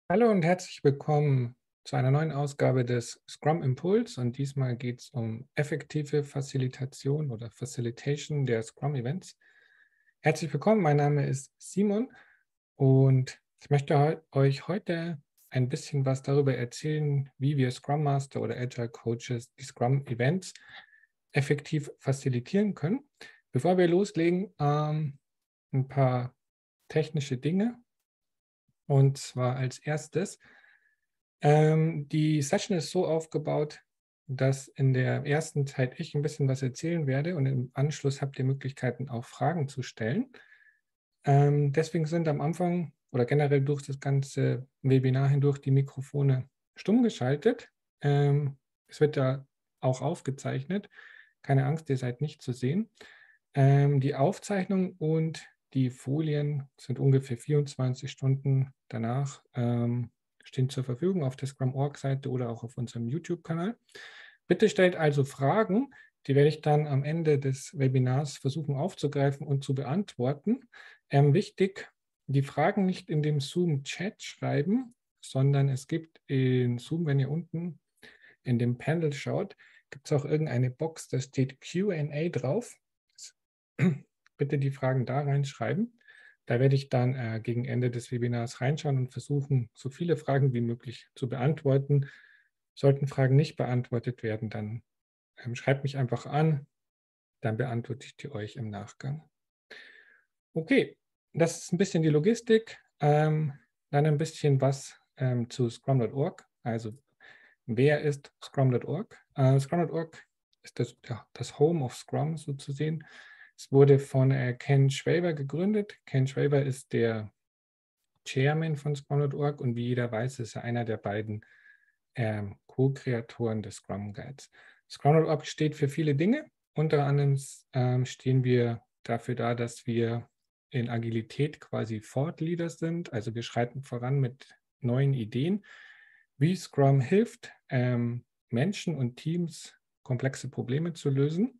Hallo und herzlich willkommen zu einer neuen Ausgabe des Scrum Impuls. Und diesmal geht es um effektive Facilitation oder Facilitation der Scrum Events. Herzlich willkommen, mein Name ist Simon und ich möchte euch heute ein bisschen was darüber erzählen, wie wir Scrum Master oder Agile Coaches die Scrum Events effektiv facilitieren können. Bevor wir loslegen, ein paar technische Dinge. Und zwar als erstes, die Session ist so aufgebaut, dass in der ersten Zeit ich ein bisschen was erzählen werde und im Anschluss habt ihr Möglichkeiten, auch Fragen zu stellen. Deswegen sind am Anfang oder generell durch das ganze Webinar hindurch die Mikrofone stumm geschaltet. Es wird da auch aufgezeichnet. Keine Angst, ihr seid nicht zu sehen. Die Aufzeichnung und die Folien sind ungefähr 24 Stunden danach stehen zur Verfügung auf der Scrum.org-Seite oder auch auf unserem YouTube-Kanal. Bitte stellt also Fragen, die werde ich dann am Ende des Webinars versuchen aufzugreifen und zu beantworten. Wichtig, die Fragen nicht in dem Zoom-Chat schreiben, sondern es gibt in Zoom, wenn ihr unten in dem Panel schaut, gibt es auch irgendeine Box, da steht Q&A drauf. Bitte die Fragen da reinschreiben. Da werde ich dann gegen Ende des Webinars reinschauen und versuchen, so viele Fragen wie möglich zu beantworten. Sollten Fragen nicht beantwortet werden, dann schreibt mich einfach an, dann beantworte ich die euch im Nachgang. Okay, das ist ein bisschen die Logistik. Dann ein bisschen was zu Scrum.org. Also, wer ist Scrum.org? Scrum.org ist das Home of Scrum so zu sehen. Es wurde von Ken Schwaber gegründet. Ken Schwaber ist der Chairman von Scrum.org und wie jeder weiß, ist er einer der beiden Co-Kreatoren des Scrum Guides. Scrum.org steht für viele Dinge. Unter anderem stehen wir dafür da, dass wir in Agilität quasi Thought Leader sind. Also wir schreiten voran mit neuen Ideen, wie Scrum hilft, Menschen und Teams komplexe Probleme zu lösen.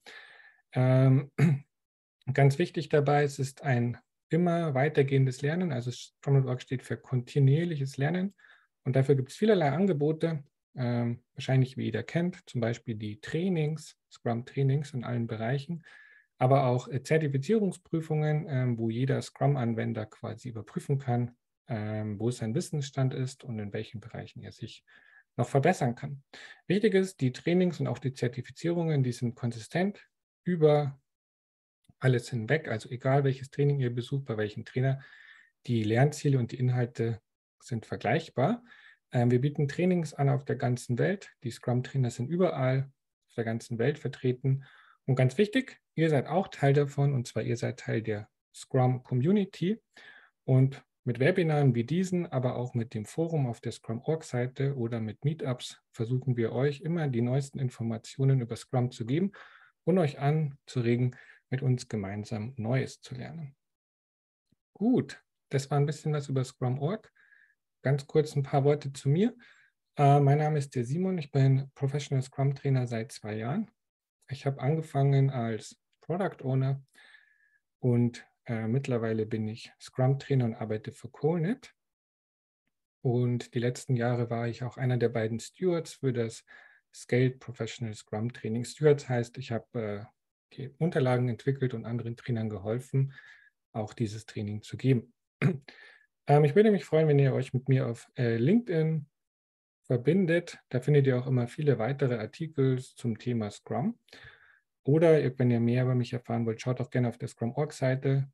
Ganz wichtig dabei, es ist ein immer weitergehendes Lernen. Also Scrum.org steht für kontinuierliches Lernen. Und dafür gibt es vielerlei Angebote, wahrscheinlich wie jeder kennt, zum Beispiel die Trainings, Scrum-Trainings in allen Bereichen, aber auch Zertifizierungsprüfungen, wo jeder Scrum-Anwender quasi überprüfen kann, wo sein Wissensstand ist und in welchen Bereichen er sich noch verbessern kann. Wichtig ist, die Trainings und auch die Zertifizierungen, die sind konsistent über alles hinweg, also egal welches Training ihr besucht, bei welchem Trainer, die Lernziele und die Inhalte sind vergleichbar. Wir bieten Trainings an auf der ganzen Welt. Die Scrum-Trainer sind überall auf der ganzen Welt vertreten. Und ganz wichtig, ihr seid auch Teil davon, und zwar ihr seid Teil der Scrum-Community. Und mit Webinaren wie diesen, aber auch mit dem Forum auf der Scrum.org-Seite oder mit Meetups versuchen wir euch immer die neuesten Informationen über Scrum zu geben und euch anzuregen, mit uns gemeinsam Neues zu lernen. Gut, das war ein bisschen was über Scrum.org. Ganz kurz ein paar Worte zu mir. Mein Name ist der Simon, ich bin Professional Scrum Trainer seit 2 Jahren. Ich habe angefangen als Product Owner und mittlerweile bin ich Scrum Trainer und arbeite für CoreNet. Und die letzten Jahre war ich auch einer der beiden Stewards für das Scaled Professional Scrum Training. Stewards heißt, ich habe die Unterlagen entwickelt und anderen Trainern geholfen, auch dieses Training zu geben. Ich würde mich freuen, wenn ihr euch mit mir auf LinkedIn verbindet. Da findet ihr auch immer viele weitere Artikel zum Thema Scrum. Oder wenn ihr mehr über mich erfahren wollt, schaut auch gerne auf der Scrum.org-Seite,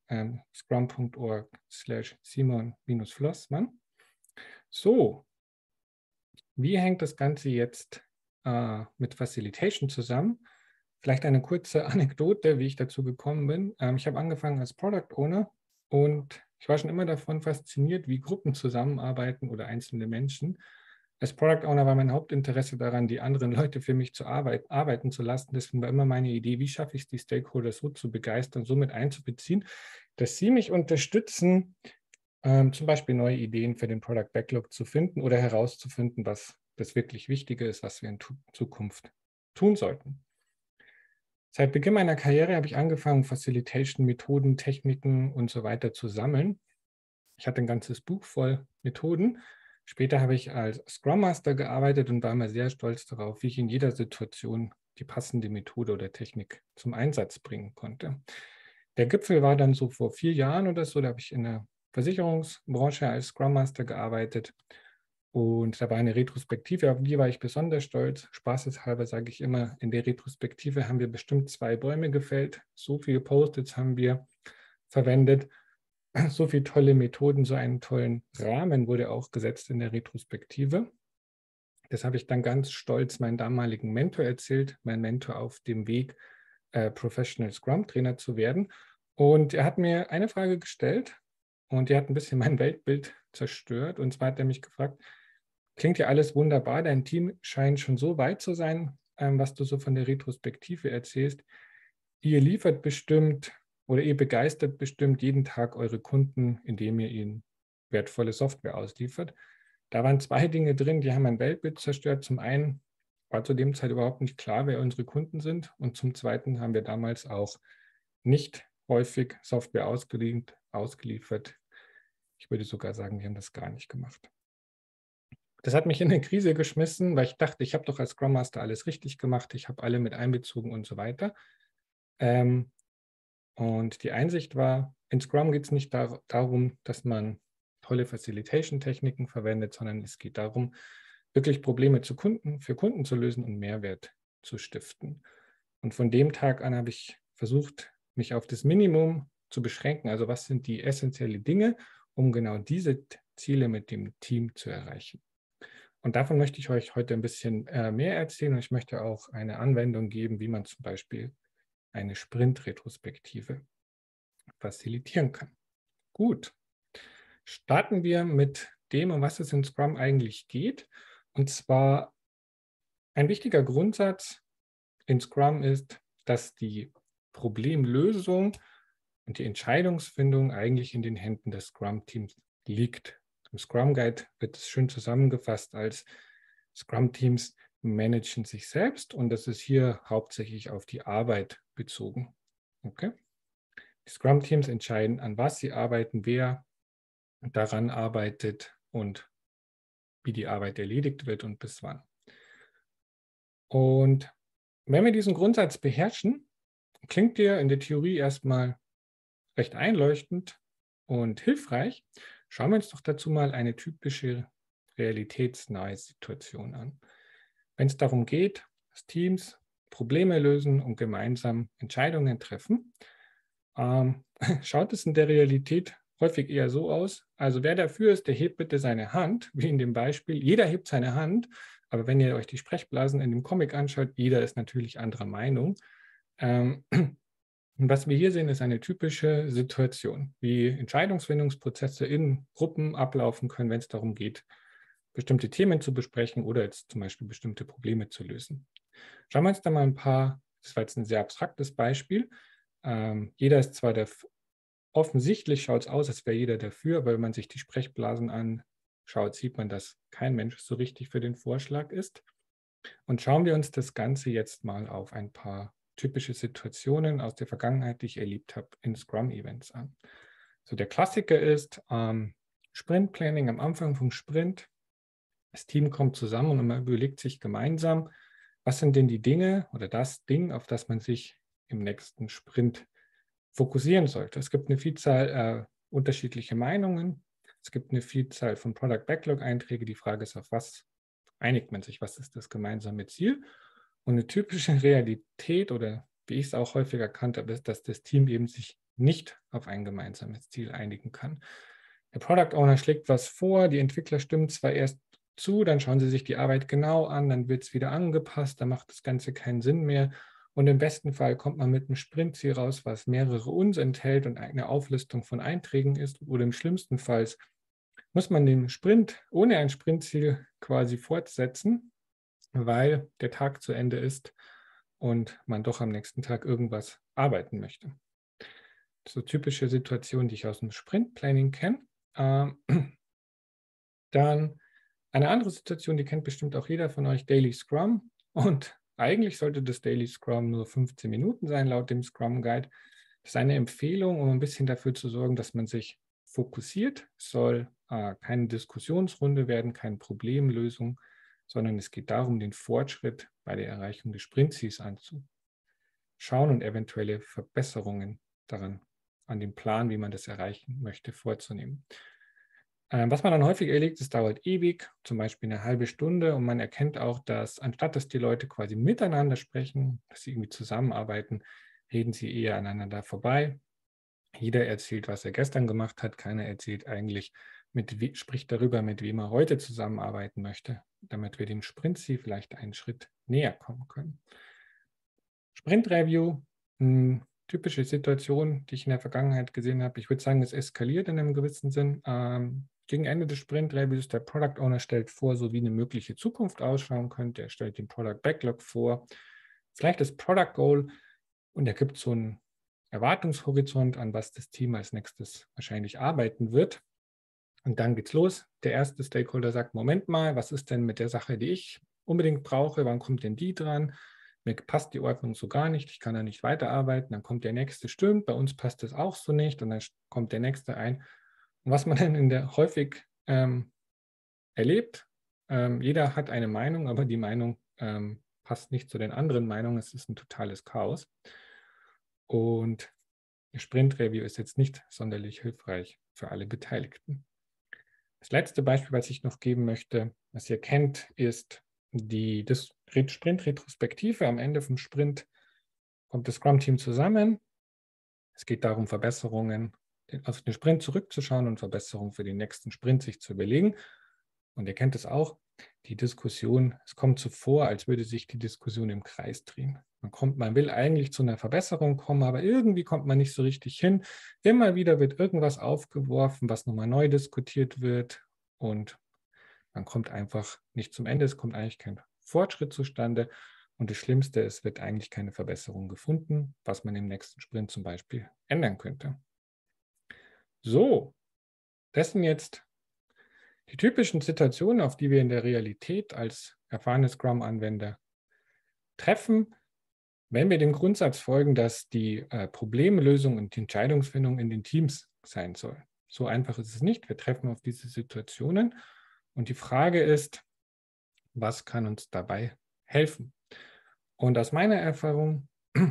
scrum.org/Simon-Flossmann. So, wie hängt das Ganze jetzt mit Facilitation zusammen? Vielleicht eine kurze Anekdote, wie ich dazu gekommen bin. Ich habe angefangen als Product Owner und ich war schon immer davon fasziniert, wie Gruppen zusammenarbeiten oder einzelne Menschen. Als Product Owner war mein Hauptinteresse daran, die anderen Leute für mich zu arbeiten zu lassen. Deswegen war immer meine Idee, wie schaffe ich es, die Stakeholder so zu begeistern, so mit einzubeziehen, dass sie mich unterstützen, zum Beispiel neue Ideen für den Product Backlog zu finden oder herauszufinden, was das wirklich Wichtige ist, was wir in Zukunft tun sollten. Seit Beginn meiner Karriere habe ich angefangen, Facilitation-Methoden, Techniken und so weiter zu sammeln. Ich hatte ein ganzes Buch voll Methoden. Später habe ich als Scrum Master gearbeitet und war immer sehr stolz darauf, wie ich in jeder Situation die passende Methode oder Technik zum Einsatz bringen konnte. Der Gipfel war dann so vor 4 Jahren oder so, da habe ich in der Versicherungsbranche als Scrum Master gearbeitet und da war eine Retrospektive, auf die war ich besonders stolz. Spaßeshalber sage ich immer, in der Retrospektive haben wir bestimmt 2 Bäume gefällt, so viele Post-its haben wir verwendet, so viele tolle Methoden, so einen tollen Rahmen wurde auch gesetzt in der Retrospektive. Das habe ich dann ganz stolz meinem damaligen Mentor erzählt, mein Mentor auf dem Weg, Professional Scrum Trainer zu werden. Und er hat mir eine Frage gestellt und die hat ein bisschen mein Weltbild zerstört. Und zwar hat er mich gefragt, klingt ja alles wunderbar, dein Team scheint schon so weit zu sein, was du so von der Retrospektive erzählst. Ihr liefert bestimmt oder ihr begeistert bestimmt jeden Tag eure Kunden, indem ihr ihnen wertvolle Software ausliefert. Da waren 2 Dinge drin, die haben mein Weltbild zerstört. Zum einen war zu dem Zeit überhaupt nicht klar, wer unsere Kunden sind. Und zum Zweiten haben wir damals auch nicht häufig Software ausgeliefert. Ich würde sogar sagen, wir haben das gar nicht gemacht. Das hat mich in eine Krise geschmissen, weil ich dachte, ich habe doch als Scrum Master alles richtig gemacht, ich habe alle mit einbezogen und so weiter. Und die Einsicht war, in Scrum geht es nicht darum, dass man tolle Facilitation-Techniken verwendet, sondern es geht darum, wirklich Probleme für Kunden zu lösen und Mehrwert zu stiften. Und von dem Tag an habe ich versucht, mich auf das Minimum zu beschränken. Also was sind die essentiellen Dinge, um genau diese Ziele mit dem Team zu erreichen. Und davon möchte ich euch heute ein bisschen mehr erzählen und ich möchte auch eine Anwendung geben, wie man zum Beispiel eine Sprint-Retrospektive facilitieren kann. Gut, starten wir mit dem, um was es in Scrum eigentlich geht. Und zwar ein wichtiger Grundsatz in Scrum ist, dass die Problemlösung und die Entscheidungsfindung eigentlich in den Händen des Scrum-Teams liegt. Im Scrum Guide wird es schön zusammengefasst als Scrum-Teams managen sich selbst und das ist hier hauptsächlich auf die Arbeit bezogen. Okay? Die Scrum-Teams entscheiden, an was sie arbeiten, wer daran arbeitet und wie die Arbeit erledigt wird und bis wann. Und wenn wir diesen Grundsatz beherrschen, klingt der in der Theorie erstmal recht einleuchtend und hilfreich. Schauen wir uns doch dazu mal eine typische realitätsnahe Situation an. Wenn es darum geht, dass Teams Probleme lösen und gemeinsam Entscheidungen treffen, schaut es in der Realität häufig eher so aus. Also wer dafür ist, der hebt bitte seine Hand, wie in dem Beispiel. Jeder hebt seine Hand, aber wenn ihr euch die Sprechblasen in dem Comic anschaut, jeder ist natürlich anderer Meinung. Und was wir hier sehen, ist eine typische Situation, wie Entscheidungsfindungsprozesse in Gruppen ablaufen können, wenn es darum geht, bestimmte Themen zu besprechen oder jetzt zum Beispiel bestimmte Probleme zu lösen. Schauen wir uns da mal ein paar, das war jetzt ein sehr abstraktes Beispiel. Jeder ist zwar offensichtlich schaut es aus, als wäre jeder dafür, aber wenn man sich die Sprechblasen anschaut, sieht man, dass kein Mensch so richtig für den Vorschlag ist. Und schauen wir uns das Ganze jetzt mal auf ein paar typische Situationen aus der Vergangenheit, die ich erlebt habe, in Scrum-Events an. So der Klassiker ist Sprint-Planning am Anfang vom Sprint. Das Team kommt zusammen und man überlegt sich gemeinsam, was sind denn die Dinge oder das Ding, auf das man sich im nächsten Sprint fokussieren sollte. Es gibt eine Vielzahl unterschiedlicher Meinungen. Es gibt eine Vielzahl von Product Backlog-Einträgen. Die Frage ist, auf was einigt man sich? Was ist das gemeinsame Ziel? Und eine typische Realität oder wie ich es auch häufig erkannt habe, ist, dass das Team eben sich nicht auf ein gemeinsames Ziel einigen kann. Der Product Owner schlägt was vor, die Entwickler stimmen zwar erst zu, dann schauen sie sich die Arbeit genau an, dann wird es wieder angepasst, dann macht das Ganze keinen Sinn mehr. Und im besten Fall kommt man mit einem Sprintziel raus, was mehrere Uns enthält und eine Auflistung von Einträgen ist. Oder im schlimmsten Fall muss man den Sprint ohne ein Sprintziel quasi fortsetzen, weil der Tag zu Ende ist und man doch am nächsten Tag irgendwas arbeiten möchte. So typische Situationen, die ich aus dem Sprint-Planning kenne. Dann eine andere Situation, die kennt bestimmt auch jeder von euch, Daily Scrum. Und eigentlich sollte das Daily Scrum nur 15 Minuten sein, laut dem Scrum Guide. Das ist eine Empfehlung, um ein bisschen dafür zu sorgen, dass man sich fokussiert, es soll keine Diskussionsrunde werden, keine Problemlösung, sondern es geht darum, den Fortschritt bei der Erreichung des Sprintziels anzuschauen und eventuelle Verbesserungen daran, an dem Plan, wie man das erreichen möchte, vorzunehmen. Was man dann häufig erlebt, es dauert ewig, zum Beispiel eine halbe Stunde, und man erkennt auch, dass anstatt dass die Leute quasi miteinander sprechen, dass sie irgendwie zusammenarbeiten, reden sie eher aneinander vorbei. Jeder erzählt, was er gestern gemacht hat, keiner erzählt eigentlich, spricht darüber, mit wem er heute zusammenarbeiten möchte, damit wir dem Sprintziel vielleicht einen Schritt näher kommen können. Sprint-Review, typische Situation, die ich in der Vergangenheit gesehen habe. Ich würde sagen, es eskaliert in einem gewissen Sinn. Gegen Ende des Sprint-Reviews, der Product Owner stellt vor, so wie eine mögliche Zukunft ausschauen könnte. Er stellt den Product Backlog vor, vielleicht das Product Goal, und er gibt so einen Erwartungshorizont, an was das Team als nächstes wahrscheinlich arbeiten wird. Und dann geht's los. Der erste Stakeholder sagt, Moment mal, was ist denn mit der Sache, die ich unbedingt brauche? Wann kommt denn die dran? Mir passt die Ordnung so gar nicht, ich kann da nicht weiterarbeiten. Dann kommt der nächste, stimmt, bei uns passt das auch so nicht. Und dann kommt der nächste ein. Und was man dann häufig erlebt, jeder hat eine Meinung, aber die Meinung passt nicht zu den anderen Meinungen. Es ist ein totales Chaos. Und der Sprint-Review ist jetzt nicht sonderlich hilfreich für alle Beteiligten. Das letzte Beispiel, was ich noch geben möchte, was ihr kennt, ist die Sprint-Retrospektive. Am Ende vom Sprint kommt das Scrum-Team zusammen. Es geht darum, Verbesserungen auf den Sprint zurückzuschauen und Verbesserungen für den nächsten Sprint sich zu überlegen. Und ihr kennt es auch, die Diskussion, es kommt so vor, als würde sich die Diskussion im Kreis drehen. Man will eigentlich zu einer Verbesserung kommen, aber irgendwie kommt man nicht so richtig hin. Immer wieder wird irgendwas aufgeworfen, was nochmal neu diskutiert wird, und man kommt einfach nicht zum Ende. Es kommt eigentlich kein Fortschritt zustande, und das Schlimmste, es wird eigentlich keine Verbesserung gefunden, was man im nächsten Sprint zum Beispiel ändern könnte. So, das sind jetzt die typischen Situationen, auf die wir in der Realität als erfahrene Scrum-Anwender treffen, wenn wir dem Grundsatz folgen, dass die Problemlösung und die Entscheidungsfindung in den Teams sein soll. So einfach ist es nicht. Wir treffen auf diese Situationen, und die Frage ist, was kann uns dabei helfen? Und aus meiner Erfahrung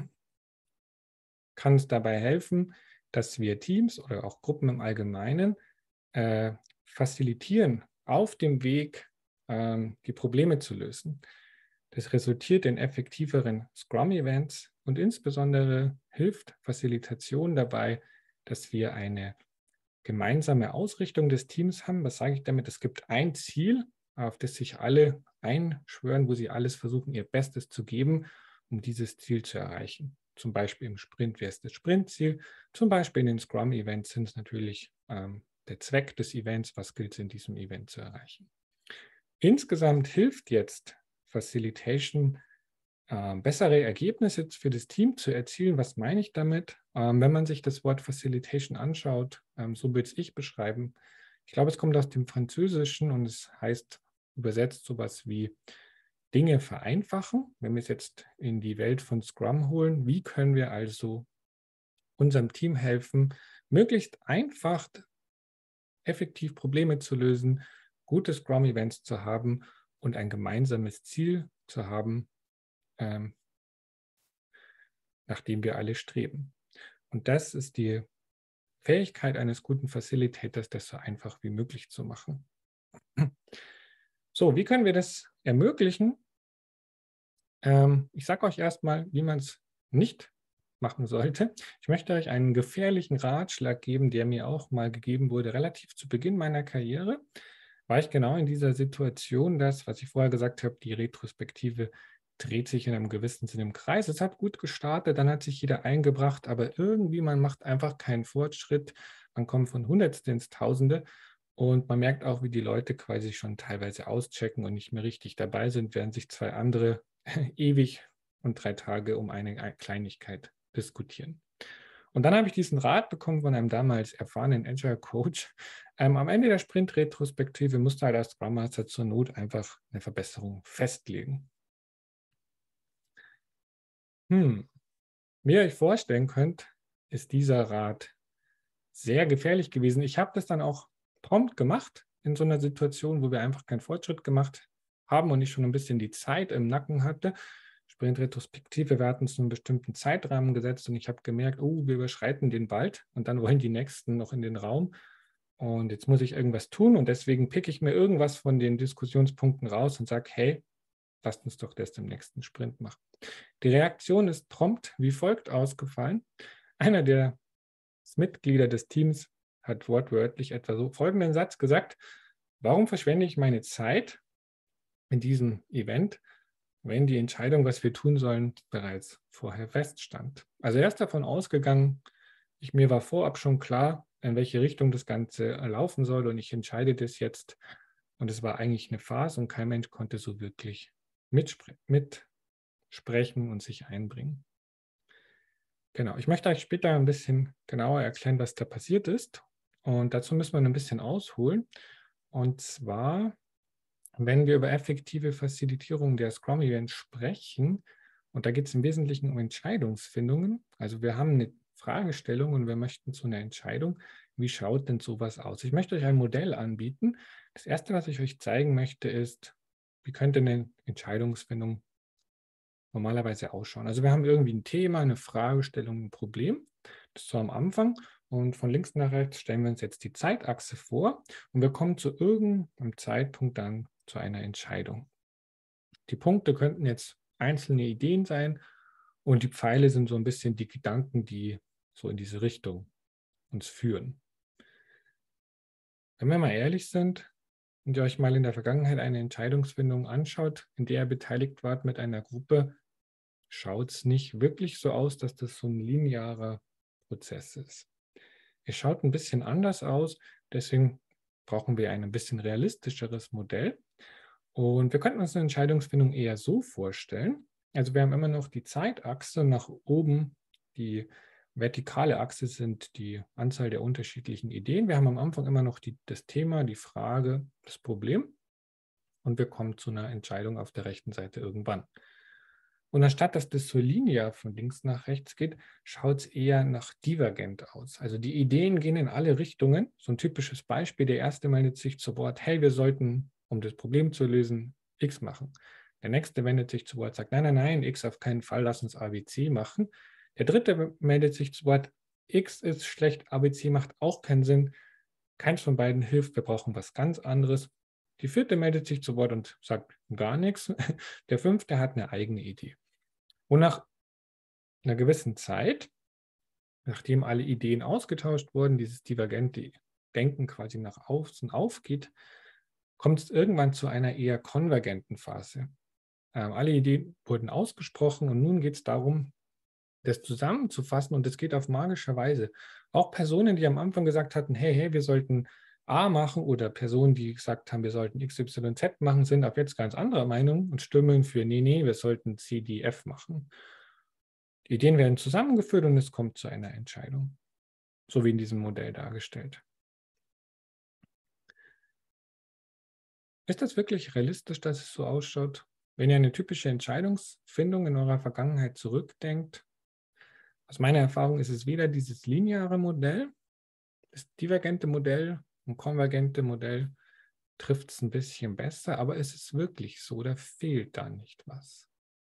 kann es dabei helfen, dass wir Teams oder auch Gruppen im Allgemeinen facilitieren, auf dem Weg die Probleme zu lösen. Das resultiert in effektiveren Scrum-Events, und insbesondere hilft Facilitation dabei, dass wir eine gemeinsame Ausrichtung des Teams haben. Was sage ich damit? Es gibt ein Ziel, auf das sich alle einschwören, wo sie alles versuchen, ihr Bestes zu geben, um dieses Ziel zu erreichen. Zum Beispiel im Sprint wäre es das Sprintziel. Zum Beispiel in den Scrum-Events sind es natürlich der Zweck des Events, was gilt es in diesem Event zu erreichen. Insgesamt hilft jetzt Facilitation, bessere Ergebnisse für das Team zu erzielen. Was meine ich damit? Wenn man sich das Wort Facilitation anschaut, so würde ich beschreiben. Ich glaube, es kommt aus dem Französischen und es heißt übersetzt sowas wie Dinge vereinfachen. Wenn wir es jetzt in die Welt von Scrum holen, wie können wir also unserem Team helfen, möglichst einfach effektiv Probleme zu lösen, gute Scrum-Events zu haben und ein gemeinsames Ziel zu haben, nach dem wir alle streben. Und das ist die Fähigkeit eines guten Facilitators, das so einfach wie möglich zu machen. So, wie können wir das ermöglichen? Ich sage euch erstmal, wie man es nicht machen sollte. Ich möchte euch einen gefährlichen Ratschlag geben, der mir auch mal gegeben wurde, relativ zu Beginn meiner Karriere. War ich genau in dieser Situation, dass, was ich vorher gesagt habe, die Retrospektive dreht sich in einem gewissen Sinne im Kreis. Es hat gut gestartet, dann hat sich jeder eingebracht, aber irgendwie, man macht einfach keinen Fortschritt. Man kommt von Hundertste ins Tausende, und man merkt auch, wie die Leute quasi schon teilweise auschecken und nicht mehr richtig dabei sind, während sich zwei andere ewig und 3 Tage um eine Kleinigkeit diskutieren. Und dann habe ich diesen Rat bekommen von einem damals erfahrenen Agile Coach. Am Ende der Sprint-Retrospektive musste halt als Scrum Master zur Not einfach eine Verbesserung festlegen. Wie ihr euch vorstellen könnt, ist dieser Rat sehr gefährlich gewesen. Ich habe das dann auch prompt gemacht in so einer Situation, wo wir einfach keinen Fortschritt gemacht haben und ich schon ein bisschen die Zeit im Nacken hatte. Sprint-Retrospektive, wir hatten uns einen bestimmten Zeitrahmen gesetzt und ich habe gemerkt, oh, wir überschreiten den bald und dann wollen die Nächsten noch in den Raum. Und jetzt muss ich irgendwas tun und deswegen picke ich mir irgendwas von den Diskussionspunkten raus und sage, hey, lasst uns doch das im nächsten Sprint machen. Die Reaktion ist prompt wie folgt ausgefallen. Einer der Mitglieder des Teams hat wortwörtlich etwa so folgenden Satz gesagt: Warum verschwende ich meine Zeit in diesem Event, wenn die Entscheidung, was wir tun sollen, bereits vorher feststand? Also er ist davon ausgegangen, mir war vorab schon klar, in welche Richtung das Ganze laufen soll und ich entscheide das jetzt. Und es war eigentlich eine Farce und kein Mensch konnte so wirklich mitsprechen und sich einbringen. Genau, ich möchte euch später ein bisschen genauer erklären, was da passiert ist. Und dazu müssen wir ein bisschen ausholen. Und zwar, wenn wir über effektive Facilitierung der Scrum-Events sprechen, und da geht es im Wesentlichen um Entscheidungsfindungen. Also wir haben eine Fragestellung und wir möchten zu einer Entscheidung. Wie schaut denn sowas aus? Ich möchte euch ein Modell anbieten. Das Erste, was ich euch zeigen möchte, ist, wie könnte eine Entscheidungsfindung normalerweise ausschauen. Also wir haben irgendwie ein Thema, eine Fragestellung, ein Problem. Das ist so am Anfang. Und von links nach rechts stellen wir uns jetzt die Zeitachse vor und wir kommen zu irgendeinem Zeitpunkt dann zu einer Entscheidung. Die Punkte könnten jetzt einzelne Ideen sein und die Pfeile sind so ein bisschen die Gedanken, die so in diese Richtung uns führen. Wenn wir mal ehrlich sind und ihr euch mal in der Vergangenheit eine Entscheidungsfindung anschaut, in der ihr beteiligt wart mit einer Gruppe, schaut es nicht wirklich so aus, dass das so ein linearer Prozess ist. Es schaut ein bisschen anders aus, deswegen brauchen wir ein bisschen realistischeres Modell. Und wir könnten uns eine Entscheidungsfindung eher so vorstellen. Also wir haben immer noch die Zeitachse, nach oben die vertikale Achse sind die Anzahl der unterschiedlichen Ideen. Wir haben am Anfang immer noch das Thema, die Frage, das Problem und wir kommen zu einer Entscheidung auf der rechten Seite irgendwann. Und anstatt dass das so linear von links nach rechts geht, schaut es eher nach divergent aus. Also die Ideen gehen in alle Richtungen. So ein typisches Beispiel, der erste meldet sich zu Wort, hey, wir sollten, um das Problem zu lösen, X machen. Der nächste wendet sich zu Wort, sagt, nein, nein, nein, X auf keinen Fall, lass uns ABC machen. Der dritte meldet sich zu Wort, X ist schlecht, ABC macht auch keinen Sinn. Keins von beiden hilft, wir brauchen was ganz anderes. Die vierte meldet sich zu Wort und sagt gar nichts. Der fünfte hat eine eigene Idee. Und nach einer gewissen Zeit, nachdem alle Ideen ausgetauscht wurden, dieses divergente Denken quasi nach außen aufgeht, kommt es irgendwann zu einer eher konvergenten Phase. Alle Ideen wurden ausgesprochen und nun geht es darum, das zusammenzufassen und es geht auf magische Weise. Auch Personen, die am Anfang gesagt hatten, hey, wir sollten A machen oder Personen, die gesagt haben, wir sollten XYZ machen, sind ab jetzt ganz anderer Meinung und stimmen für nee, wir sollten CDF machen. Die Ideen werden zusammengeführt und es kommt zu einer Entscheidung, so wie in diesem Modell dargestellt. Ist das wirklich realistisch, dass es so ausschaut? Wenn ihr eine typische Entscheidungsfindung in eurer Vergangenheit zurückdenkt, aus meiner Erfahrung ist es weder dieses lineare Modell, das divergente Modell und konvergente Modell trifft es ein bisschen besser, aber ist es wirklich so, da fehlt da nicht was.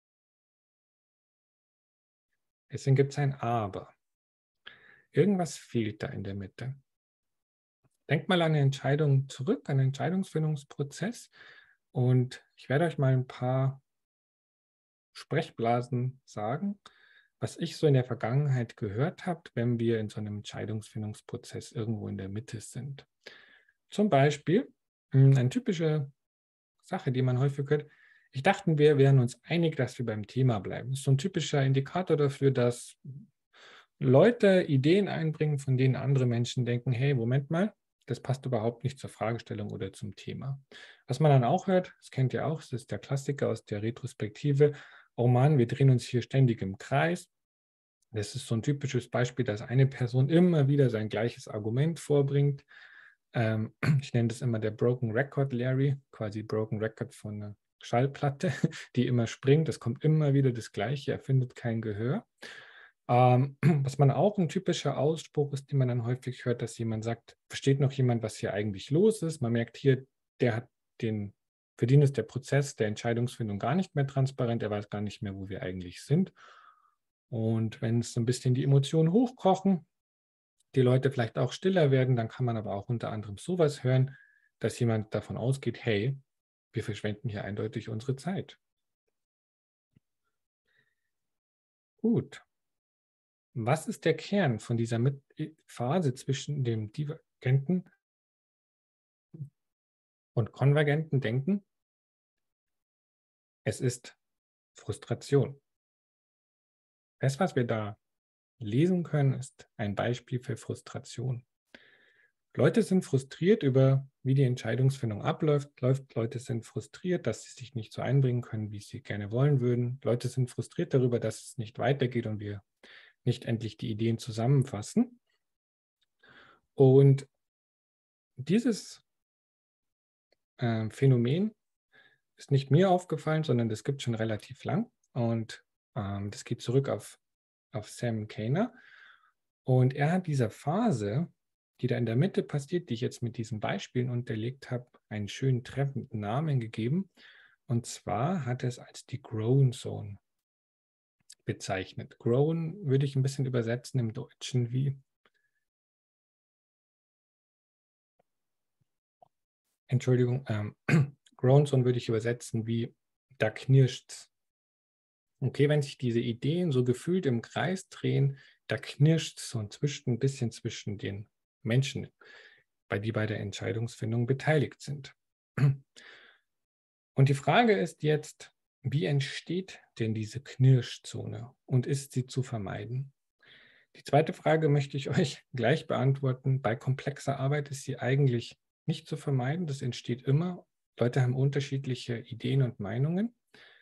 Deswegen gibt es ein Aber. Irgendwas fehlt da in der Mitte. Denkt mal an eine Entscheidung zurück, an den Entscheidungsfindungsprozess und ich werde euch mal ein paar Sprechblasen sagen, was ich so in der Vergangenheit gehört habe, wenn wir in so einem Entscheidungsfindungsprozess irgendwo in der Mitte sind. Zum Beispiel eine typische Sache, die man häufig hört. Ich dachte, wir wären uns einig, dass wir beim Thema bleiben. Das ist so ein typischer Indikator dafür, dass Leute Ideen einbringen, von denen andere Menschen denken, hey, Moment mal, das passt überhaupt nicht zur Fragestellung oder zum Thema. Was man dann auch hört, das kennt ihr auch, das ist der Klassiker aus der Retrospektive, oh Mann, wir drehen uns hier ständig im Kreis. Das ist so ein typisches Beispiel, dass eine Person immer wieder sein gleiches Argument vorbringt. Ich nenne das immer der Broken Record Larry, quasi Broken Record von einer Schallplatte, die immer springt. Es kommt immer wieder das Gleiche, er findet kein Gehör. Was man auch ein typischer Ausspruch ist, den man dann häufig hört, dass jemand sagt: „Versteht noch jemand, was hier eigentlich los ist?“ Man merkt hier, der hat den für den ist der Prozess der Entscheidungsfindung gar nicht mehr transparent. Er weiß gar nicht mehr, wo wir eigentlich sind. Und wenn es so ein bisschen die Emotionen hochkochen, die Leute vielleicht auch stiller werden, dann kann man aber auch unter anderem sowas hören, dass jemand davon ausgeht: „Hey, wir verschwenden hier eindeutig unsere Zeit.“ Gut. Was ist der Kern von dieser Phase zwischen dem divergenten und konvergenten Denken? Es ist Frustration. Das, was wir da lesen können, ist ein Beispiel für Frustration. Leute sind frustriert über, wie die Entscheidungsfindung abläuft. Leute sind frustriert, dass sie sich nicht so einbringen können, wie sie gerne wollen würden. Leute sind frustriert darüber, dass es nicht weitergeht und wir nicht endlich die Ideen zusammenfassen. Und dieses Phänomen ist nicht mir aufgefallen, sondern das gibt es schon relativ lang. Und das geht zurück auf Sam Kainer. Und er hat dieser Phase, die da in der Mitte passiert, die ich jetzt mit diesen Beispielen unterlegt habe, einen schönen treffenden Namen gegeben. Und zwar hat er es als die Grown Zone bezeichnet. Grown würde ich ein bisschen übersetzen im Deutschen wie, Entschuldigung, Grown Zone würde ich übersetzen wie, da knirscht's. Okay, wenn sich diese Ideen so gefühlt im Kreis drehen, da knirscht es so ein bisschen zwischen den Menschen, die bei der Entscheidungsfindung beteiligt sind. Und die Frage ist jetzt, wie entsteht denn diese Knirschzone und ist sie zu vermeiden? Die zweite Frage möchte ich euch gleich beantworten. Bei komplexer Arbeit ist sie eigentlich nicht zu vermeiden. Das entsteht immer. Leute haben unterschiedliche Ideen und Meinungen.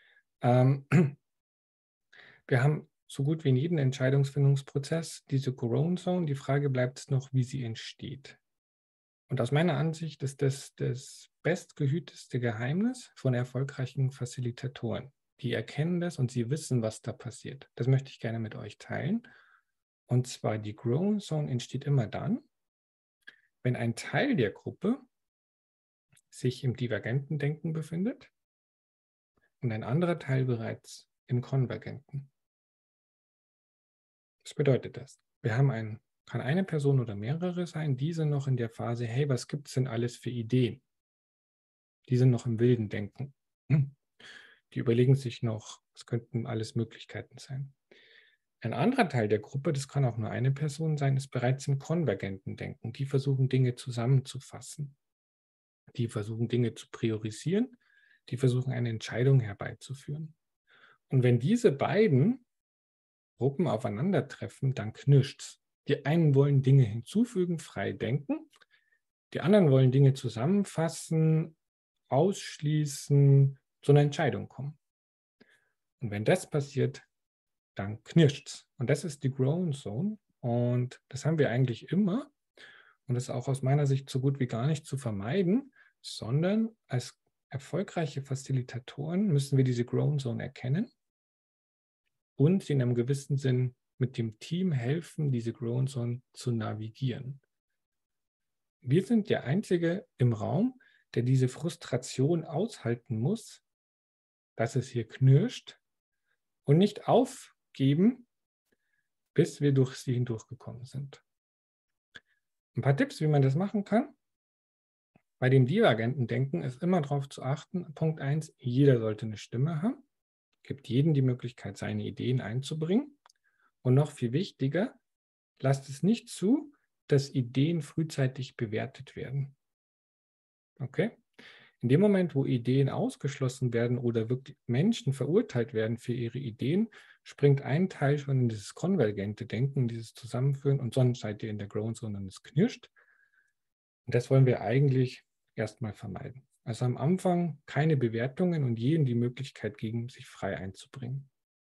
Wir haben so gut wie in jedem Entscheidungsfindungsprozess diese Grown Zone. Die Frage bleibt noch, wie sie entsteht. Und aus meiner Ansicht ist das bestgehüteste Geheimnis von erfolgreichen Facilitatoren. Die erkennen das und sie wissen, was da passiert. Das möchte ich gerne mit euch teilen. Und zwar die Grown Zone entsteht immer dann, wenn ein Teil der Gruppe sich im divergenten Denken befindet und ein anderer Teil bereits im konvergenten. Was bedeutet das? Kann eine Person oder mehrere sein, die sind noch in der Phase, hey, was gibt es denn alles für Ideen? Die sind noch im wilden Denken. Die überlegen sich noch, es könnten alles Möglichkeiten sein. Ein anderer Teil der Gruppe, das kann auch nur eine Person sein, ist bereits im konvergenten Denken. Die versuchen Dinge zusammenzufassen. Die versuchen Dinge zu priorisieren. Die versuchen eine Entscheidung herbeizuführen. Und wenn diese beiden Gruppen aufeinandertreffen, dann knirscht's. Die einen wollen Dinge hinzufügen, frei denken. Die anderen wollen Dinge zusammenfassen, ausschließen, zu einer Entscheidung kommen. Und wenn das passiert, dann knirscht's. Und das ist die Grown Zone. Und das haben wir eigentlich immer. Und das ist auch aus meiner Sicht so gut wie gar nicht zu vermeiden, sondern als erfolgreiche Facilitatoren müssen wir diese Grown Zone erkennen und sie in einem gewissen Sinn mit dem Team helfen, diese Grown Zone zu navigieren. Wir sind der Einzige im Raum, der diese Frustration aushalten muss, dass es hier knirscht und nicht aufgeben, bis wir durch sie hindurchgekommen sind. Ein paar Tipps, wie man das machen kann. Bei dem divergenten Denken ist immer darauf zu achten, Punkt 1, jeder sollte eine Stimme haben, gibt jedem die Möglichkeit, seine Ideen einzubringen. Und noch viel wichtiger, lasst es nicht zu, dass Ideen frühzeitig bewertet werden. Okay? In dem Moment, wo Ideen ausgeschlossen werden oder wirklich Menschen verurteilt werden für ihre Ideen, springt ein Teil schon in dieses konvergente Denken, dieses Zusammenführen und sonst seid ihr in der Grown Zone und es knirscht. Und das wollen wir eigentlich erstmal vermeiden. Also am Anfang keine Bewertungen und jedem die Möglichkeit geben, sich frei einzubringen.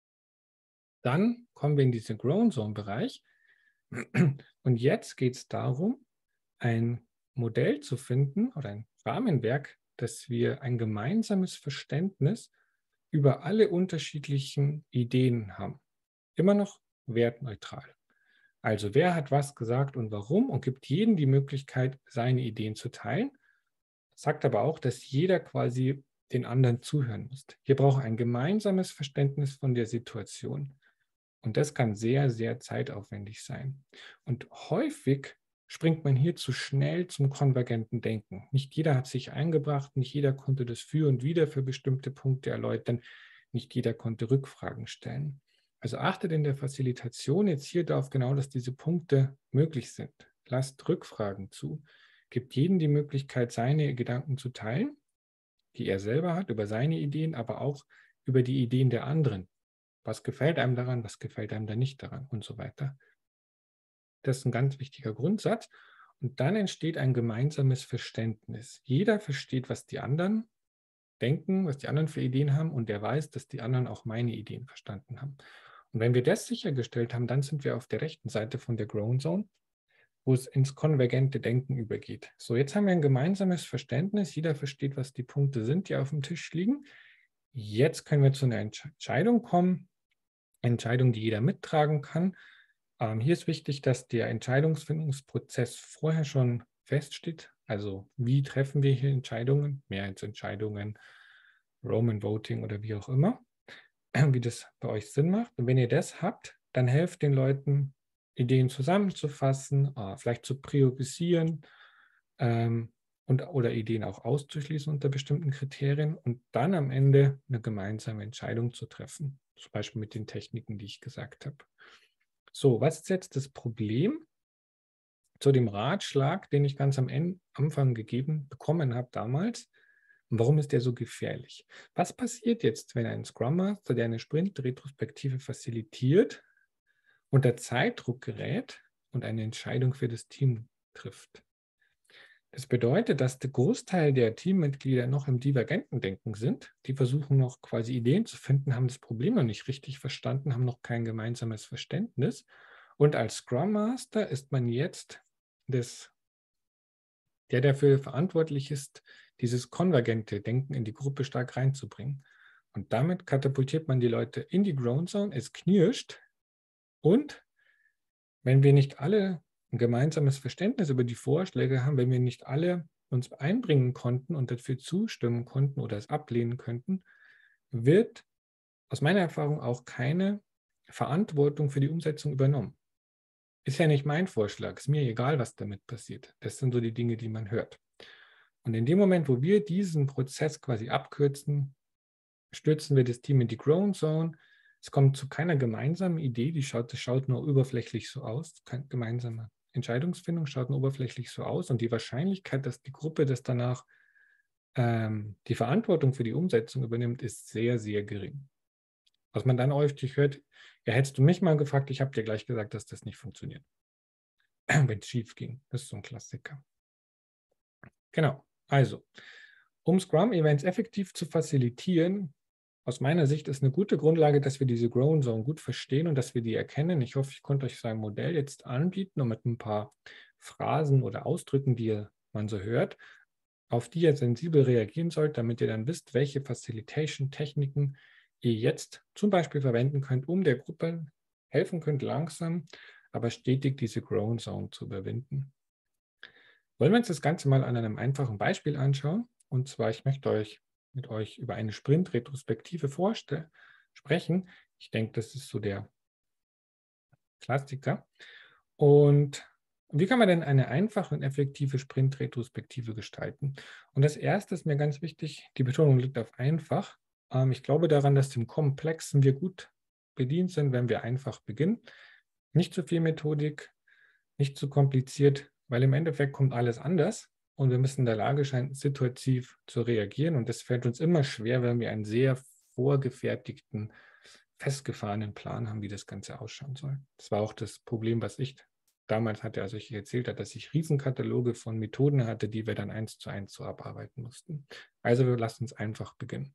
Dann kommen wir in diesen Grown Zone Bereich und jetzt geht es darum, ein Modell zu finden oder ein Rahmenwerk, dass wir ein gemeinsames Verständnis über alle unterschiedlichen Ideen haben. Immer noch wertneutral. Also wer hat was gesagt und warum und gibt jedem die Möglichkeit, seine Ideen zu teilen. Sagt aber auch, dass jeder quasi den anderen zuhören muss. Wir brauchen ein gemeinsames Verständnis von der Situation. Und das kann sehr, sehr zeitaufwendig sein. Und häufig springt man hier zu schnell zum konvergenten Denken. Nicht jeder hat sich eingebracht, nicht jeder konnte das für und wieder für bestimmte Punkte erläutern, nicht jeder konnte Rückfragen stellen. Also achtet in der Facilitation jetzt hier darauf genau, dass diese Punkte möglich sind. Lasst Rückfragen zu. Gibt jedem die Möglichkeit, seine Gedanken zu teilen, die er selber hat, über seine Ideen, aber auch über die Ideen der anderen. Was gefällt einem daran, was gefällt einem da nicht daran und so weiter. Das ist ein ganz wichtiger Grundsatz. Und dann entsteht ein gemeinsames Verständnis. Jeder versteht, was die anderen denken, was die anderen für Ideen haben und der weiß, dass die anderen auch meine Ideen verstanden haben. Und wenn wir das sichergestellt haben, dann sind wir auf der rechten Seite von der Grown Zone, wo es ins konvergente Denken übergeht. So, jetzt haben wir ein gemeinsames Verständnis. Jeder versteht, was die Punkte sind, die auf dem Tisch liegen. Jetzt können wir zu einer Entscheidung kommen. Entscheidung, die jeder mittragen kann. Hier ist wichtig, dass der Entscheidungsfindungsprozess vorher schon feststeht. Also wie treffen wir hier Entscheidungen, Mehrheitsentscheidungen, Roman Voting oder wie auch immer, wie das bei euch Sinn macht. Und wenn ihr das habt, dann helft den Leuten, Ideen zusammenzufassen, vielleicht zu priorisieren oder Ideen auch auszuschließen unter bestimmten Kriterien und dann am Ende eine gemeinsame Entscheidung zu treffen. Zum Beispiel mit den Techniken, die ich gesagt habe. So, was ist jetzt das Problem zu dem Ratschlag, den ich ganz am Anfang bekommen habe damals? Und warum ist der so gefährlich? Was passiert jetzt, wenn ein Scrum Master, der eine Sprint-Retrospektive facilitiert, unter Zeitdruck gerät und eine Entscheidung für das Team trifft? Das bedeutet, dass der Großteil der Teammitglieder noch im divergenten Denken sind. Die versuchen noch quasi Ideen zu finden, haben das Problem noch nicht richtig verstanden, haben noch kein gemeinsames Verständnis. Und als Scrum Master ist man jetzt der dafür verantwortlich ist, dieses konvergente Denken in die Gruppe stark reinzubringen. Und damit katapultiert man die Leute in die Grown Zone, es knirscht. Und wenn wir nicht alle ein gemeinsames Verständnis über die Vorschläge haben, wenn wir nicht alle uns einbringen konnten und dafür zustimmen konnten oder es ablehnen könnten, wird aus meiner Erfahrung auch keine Verantwortung für die Umsetzung übernommen. Ist ja nicht mein Vorschlag, ist mir egal, was damit passiert. Das sind so die Dinge, die man hört. Und in dem Moment, wo wir diesen Prozess quasi abkürzen, stürzen wir das Team in die Grown Zone. Es kommt zu keiner gemeinsamen Idee, das schaut nur oberflächlich so aus. Keine gemeinsame Entscheidungsfindung schaut nur oberflächlich so aus. Und die Wahrscheinlichkeit, dass die Gruppe das danach die Verantwortung für die Umsetzung übernimmt, ist sehr, sehr gering. Was man dann häufig hört, ja, hättest du mich mal gefragt, ich habe dir gleich gesagt, dass das nicht funktioniert. Wenn es schief ging. Das ist so ein Klassiker. Genau. Also, um Scrum-Events effektiv zu facilitieren, aus meiner Sicht ist eine gute Grundlage, dass wir diese Grown Zone gut verstehen und dass wir die erkennen. Ich hoffe, ich konnte euch so ein Modell jetzt anbieten und mit ein paar Phrasen oder Ausdrücken, die man so hört, auf die ihr sensibel reagieren sollt, damit ihr dann wisst, welche Facilitation-Techniken ihr jetzt zum Beispiel verwenden könnt, um der Gruppe helfen könnt, langsam, aber stetig diese Grown Zone zu überwinden. Wollen wir uns das Ganze mal an einem einfachen Beispiel anschauen? Und zwar, ich möchte mit euch über eine Sprint-Retrospektive sprechen. Ich denke, das ist so der Klassiker. Und wie kann man denn eine einfache und effektive Sprint-Retrospektive gestalten? Und das Erste ist mir ganz wichtig, die Betonung liegt auf einfach. Ich glaube daran, dass im Komplexen wir gut bedient sind, wenn wir einfach beginnen. Nicht zu viel Methodik, nicht zu kompliziert, weil im Endeffekt kommt alles anders und wir müssen in der Lage sein, situativ zu reagieren. Und das fällt uns immer schwer, wenn wir einen sehr vorgefertigten, festgefahrenen Plan haben, wie das Ganze ausschauen soll. Das war auch das Problem, was ich damals hatte, als ich erzählt habe, dass ich Riesenkataloge von Methoden hatte, die wir dann 1:1 so abarbeiten mussten. Also lasst uns einfach beginnen.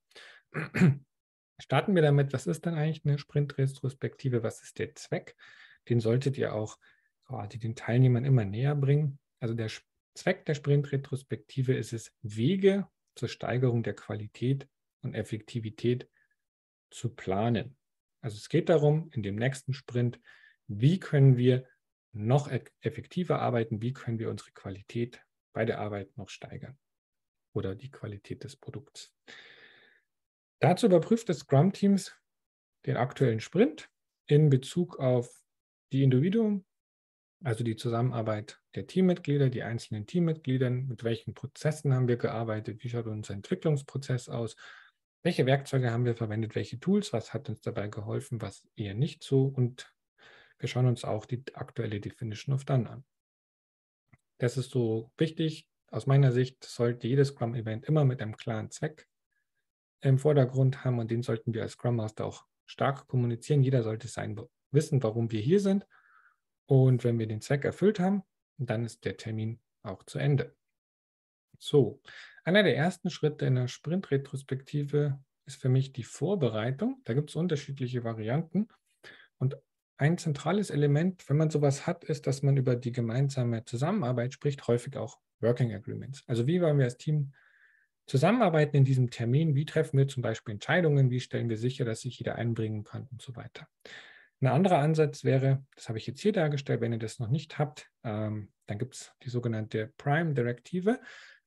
Starten wir damit, was ist denn eigentlich eine Sprint-Retrospektive? Was ist der Zweck? Den solltet ihr auch quasi den Teilnehmern immer näher bringen. Also der Zweck der Sprint-Retrospektive ist es, Wege zur Steigerung der Qualität und Effektivität zu planen. Also es geht darum, in dem nächsten Sprint, wie können wir noch effektiver arbeiten, wie können wir unsere Qualität bei der Arbeit noch steigern oder die Qualität des Produkts. Dazu überprüft das Scrum-Teams den aktuellen Sprint in Bezug auf die Individuen, also die Zusammenarbeit der Teammitglieder, die einzelnen Teammitglieder, mit welchen Prozessen haben wir gearbeitet, wie schaut unser Entwicklungsprozess aus, welche Werkzeuge haben wir verwendet, welche Tools, was hat uns dabei geholfen, was eher nicht so, und wir schauen uns auch die aktuelle Definition of Done an. Das ist so wichtig. Aus meiner Sicht sollte jedes Scrum-Event immer mit einem klaren Zweck im Vordergrund haben, und den sollten wir als Scrum Master auch stark kommunizieren. Jeder sollte wissen, warum wir hier sind, und wenn wir den Zweck erfüllt haben, dann ist der Termin auch zu Ende. So, einer der ersten Schritte in der Sprint-Retrospektive ist für mich die Vorbereitung. Da gibt es unterschiedliche Varianten, und ein zentrales Element, wenn man sowas hat, ist, dass man über die gemeinsame Zusammenarbeit spricht, häufig auch Working Agreements. Also wie wollen wir als Team zusammenarbeiten in diesem Termin? Wie treffen wir zum Beispiel Entscheidungen? Wie stellen wir sicher, dass sich jeder einbringen kann und so weiter? Ein anderer Ansatz wäre, das habe ich jetzt hier dargestellt, wenn ihr das noch nicht habt, dann gibt es die sogenannte Prime-Direktive.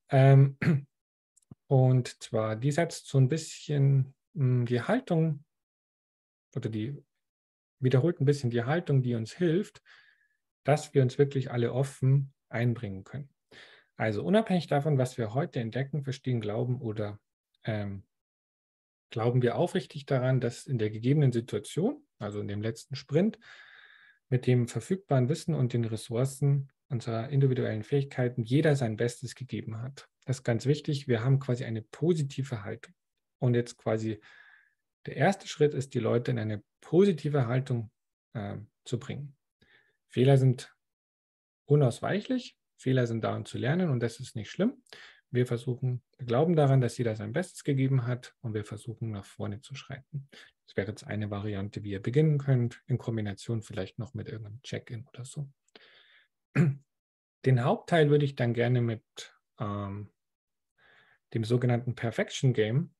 Und zwar, die setzt so ein bisschen die Haltung oder die wiederholt ein bisschen die Haltung, die uns hilft, dass wir uns wirklich alle offen einbringen können. Also unabhängig davon, was wir heute entdecken, verstehen, glauben oder glauben wir aufrichtig daran, dass in der gegebenen Situation, also in dem letzten Sprint, mit dem verfügbaren Wissen und den Ressourcen unserer individuellen Fähigkeiten jeder sein Bestes gegeben hat. Das ist ganz wichtig. Wir haben quasi eine positive Haltung. Und jetzt quasi der erste Schritt ist, die Leute in eine positive Haltung zu bringen. Fehler sind unausweichlich. Fehler sind da, um zu lernen, und das ist nicht schlimm. Wir glauben daran, dass jeder sein Bestes gegeben hat, und wir versuchen, nach vorne zu schreiten. Das wäre jetzt eine Variante, wie ihr beginnen könnt, in Kombination vielleicht noch mit irgendeinem Check-in oder so. Den Hauptteil würde ich dann gerne mit dem sogenannten Perfection Game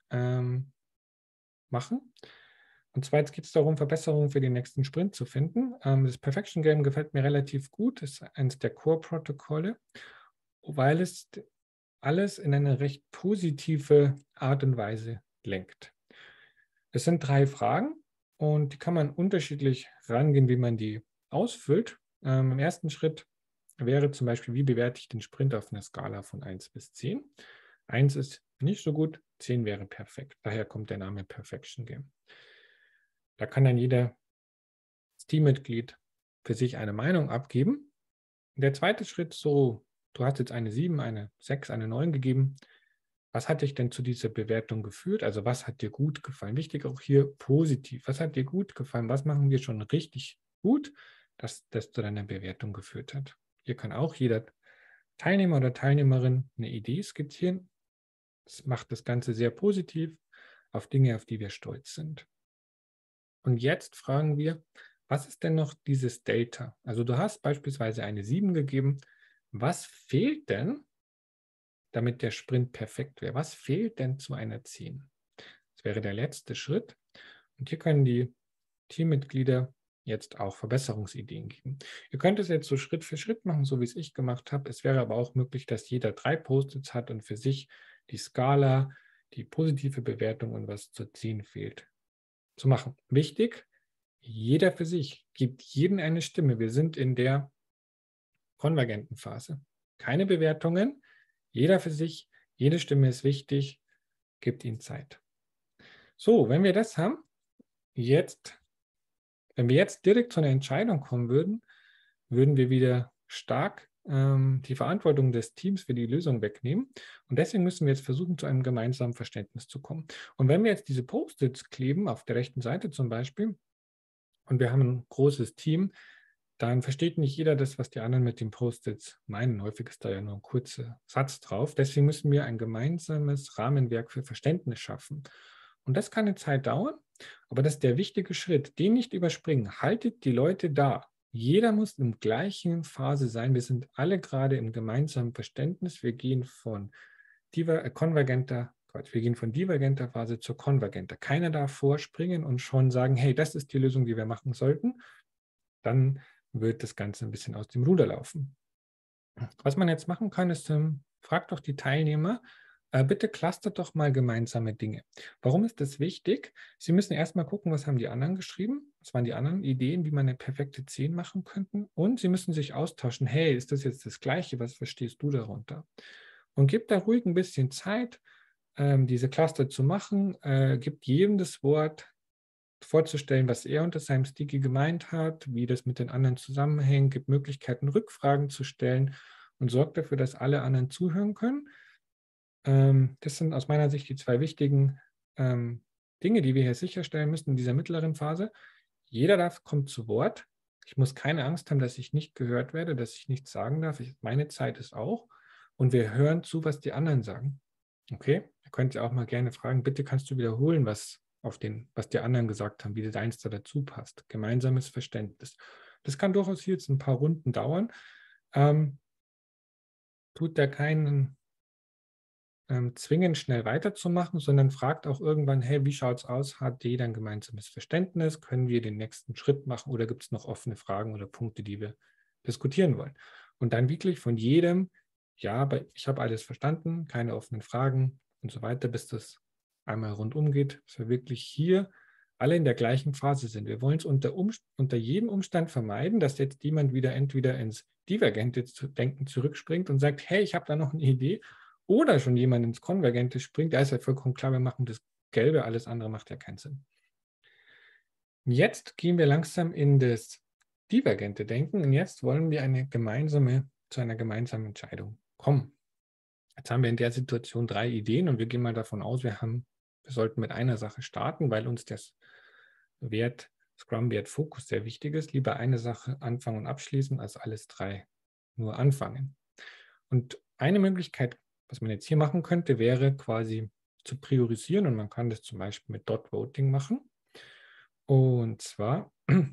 machen. Und zwar jetzt geht es darum, Verbesserungen für den nächsten Sprint zu finden. Das Perfection Game gefällt mir relativ gut, ist eines der Core-Protokolle, weil es alles in eine recht positive Art und Weise lenkt. Es sind 3 Fragen, und die kann man unterschiedlich rangehen, wie man die ausfüllt. Im ersten Schritt wäre zum Beispiel, wie bewerte ich den Sprint auf einer Skala von 1 bis 10? 1 ist nicht so gut, 10 wäre perfekt. Daher kommt der Name Perfection Game. Da kann dann jeder Teammitglied für sich eine Meinung abgeben. Der zweite Schritt so, du hast jetzt eine 7, eine 6, eine 9 gegeben. Was hat dich denn zu dieser Bewertung geführt? Also was hat dir gut gefallen? Wichtig auch hier positiv. Was hat dir gut gefallen? Was machen wir schon richtig gut, dass das zu deiner Bewertung geführt hat? Hier kann auch jeder Teilnehmer oder Teilnehmerin eine Idee skizzieren. Das macht das Ganze sehr positiv auf Dinge, auf die wir stolz sind. Und jetzt fragen wir, was ist denn noch dieses Delta? Also du hast beispielsweise eine 7 gegeben. Was fehlt denn, damit der Sprint perfekt wäre? Was fehlt denn zu einer 10? Das wäre der letzte Schritt. Und hier können die Teammitglieder jetzt auch Verbesserungsideen geben. Ihr könnt es jetzt so Schritt für Schritt machen, so wie es ich gemacht habe. Es wäre aber auch möglich, dass jeder 3 Post-its hat und für sich die Skala, die positive Bewertung und was zur 10 fehlt, zu machen. Wichtig, jeder für sich, gibt jedem eine Stimme. Wir sind in der konvergenten Phase. Keine Bewertungen, jeder für sich, jede Stimme ist wichtig, gibt ihnen Zeit. So, wenn wir das haben, wenn wir jetzt direkt zu einer Entscheidung kommen würden, würden wir wieder stark die Verantwortung des Teams für die Lösung wegnehmen. Und deswegen müssen wir jetzt versuchen, zu einem gemeinsamen Verständnis zu kommen. Und wenn wir jetzt diese Post-its kleben, auf der rechten Seite zum Beispiel, und wir haben ein großes Team, dann versteht nicht jeder das, was die anderen mit den Post-its meinen. Häufig ist da ja nur ein kurzer Satz drauf. Deswegen müssen wir ein gemeinsames Rahmenwerk für Verständnis schaffen. Und das kann eine Zeit dauern, aber das ist der wichtige Schritt. Den nicht überspringen. Haltet die Leute da. Jeder muss in gleichen Phase sein. Wir sind alle gerade im gemeinsamen Verständnis. Wir gehen von konvergenter rückwärts. Wir gehen von divergenter Phase zur konvergenter. Keiner darf vorspringen und schon sagen, hey, das ist die Lösung, die wir machen sollten. Dann wird das Ganze ein bisschen aus dem Ruder laufen. Was man jetzt machen kann, ist, fragt doch die Teilnehmer, bitte clustert doch mal gemeinsame Dinge. Warum ist das wichtig? Sie müssen erstmal gucken, was haben die anderen geschrieben, was waren die anderen Ideen, wie man eine perfekte 10 machen könnte, und Sie müssen sich austauschen, hey, ist das jetzt das Gleiche, was verstehst du darunter? Und gebt da ruhig ein bisschen Zeit, diese Cluster zu machen, gibt jedem das Wort, vorzustellen, was er unter seinem Sticky gemeint hat, wie das mit den anderen zusammenhängt, gibt Möglichkeiten, Rückfragen zu stellen und sorgt dafür, dass alle anderen zuhören können. Das sind aus meiner Sicht die zwei wichtigen Dinge, die wir hier sicherstellen müssen in dieser mittleren Phase. Jeder kommt zu Wort. Ich muss keine Angst haben, dass ich nicht gehört werde, dass ich nichts sagen darf. Meine Zeit ist auch. Und wir hören zu, was die anderen sagen. Okay? Ihr könnt ja auch mal gerne fragen, bitte kannst du wiederholen, was die anderen gesagt haben, wie deins da dazu passt. Gemeinsames Verständnis. Das kann durchaus jetzt ein paar Runden dauern. Tut da keinen zwingen, schnell weiterzumachen, sondern fragt auch irgendwann, hey, wie schaut es aus? Hat jeder ein gemeinsames Verständnis? Können wir den nächsten Schritt machen oder gibt es noch offene Fragen oder Punkte, die wir diskutieren wollen? Und dann wirklich von jedem, ja, ich habe alles verstanden, keine offenen Fragen und so weiter, bis das einmal rundum geht, dass wir wirklich hier alle in der gleichen Phase sind. Wir wollen es unter jedem Umstand vermeiden, dass jetzt jemand wieder entweder ins divergente Denken zurückspringt und sagt, hey, ich habe da noch eine Idee, oder schon jemand ins Konvergente springt, da ist ja vollkommen klar, wir machen das Gelbe, alles andere macht ja keinen Sinn. Jetzt gehen wir langsam in das divergente Denken und jetzt wollen wir zu einer gemeinsamen Entscheidung kommen. Jetzt haben wir in der Situation 3 Ideen und wir gehen mal davon aus, wir sollten mit einer Sache starten, weil uns das Scrum-Wert Fokus sehr wichtig ist. Lieber eine Sache anfangen und abschließen, als alles 3 nur anfangen. Und eine Möglichkeit, was man jetzt hier machen könnte, wäre quasi zu priorisieren und man kann das zum Beispiel mit Dot Voting machen. Und zwar,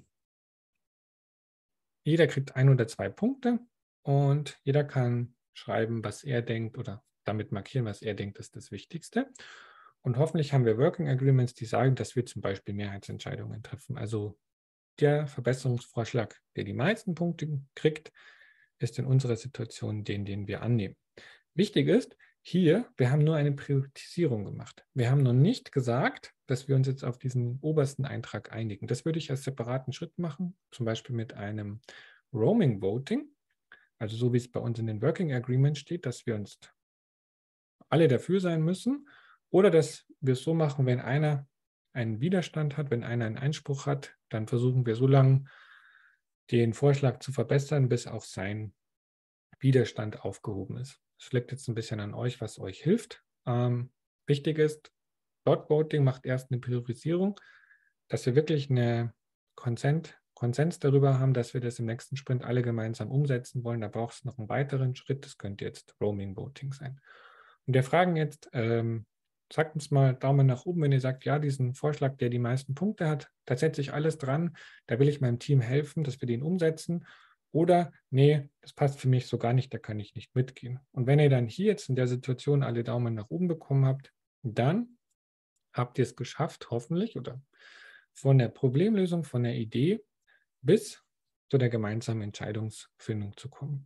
jeder kriegt 1 oder 2 Punkte und jeder kann schreiben, was er denkt oder damit markieren, was er denkt, ist das Wichtigste. Und hoffentlich haben wir Working Agreements, die sagen, dass wir zum Beispiel Mehrheitsentscheidungen treffen. Also der Verbesserungsvorschlag, der die meisten Punkte kriegt, ist in unserer Situation den wir annehmen. Wichtig ist, hier, wir haben nur eine Priorisierung gemacht. Wir haben noch nicht gesagt, dass wir uns jetzt auf diesen obersten Eintrag einigen. Das würde ich als separaten Schritt machen, zum Beispiel mit einem Roaming Voting, also so wie es bei uns in den Working Agreements steht, dass wir uns alle dafür sein müssen oder dass wir es so machen, wenn einer einen Widerstand hat, wenn einer einen Einspruch hat, dann versuchen wir so lange den Vorschlag zu verbessern, bis auch sein Widerstand aufgehoben ist. Es liegt jetzt ein bisschen an euch, was euch hilft. Wichtig ist, Dot Voting macht erst eine Priorisierung, dass wir wirklich eine Konsens darüber haben, dass wir das im nächsten Sprint alle gemeinsam umsetzen wollen. Da braucht es noch einen weiteren Schritt. Das könnte jetzt Roaming Voting sein. Und wir fragen jetzt, sagt uns mal Daumen nach oben, wenn ihr sagt, ja, diesen Vorschlag, der die meisten Punkte hat, da setze ich alles dran, da will ich meinem Team helfen, dass wir den umsetzen. Oder, nee, das passt für mich so gar nicht, da kann ich nicht mitgehen. Und wenn ihr dann hier jetzt in der Situation alle Daumen nach oben bekommen habt, dann habt ihr es geschafft, hoffentlich, oder von der Problemlösung, von der Idee bis zu der gemeinsamen Entscheidungsfindung zu kommen.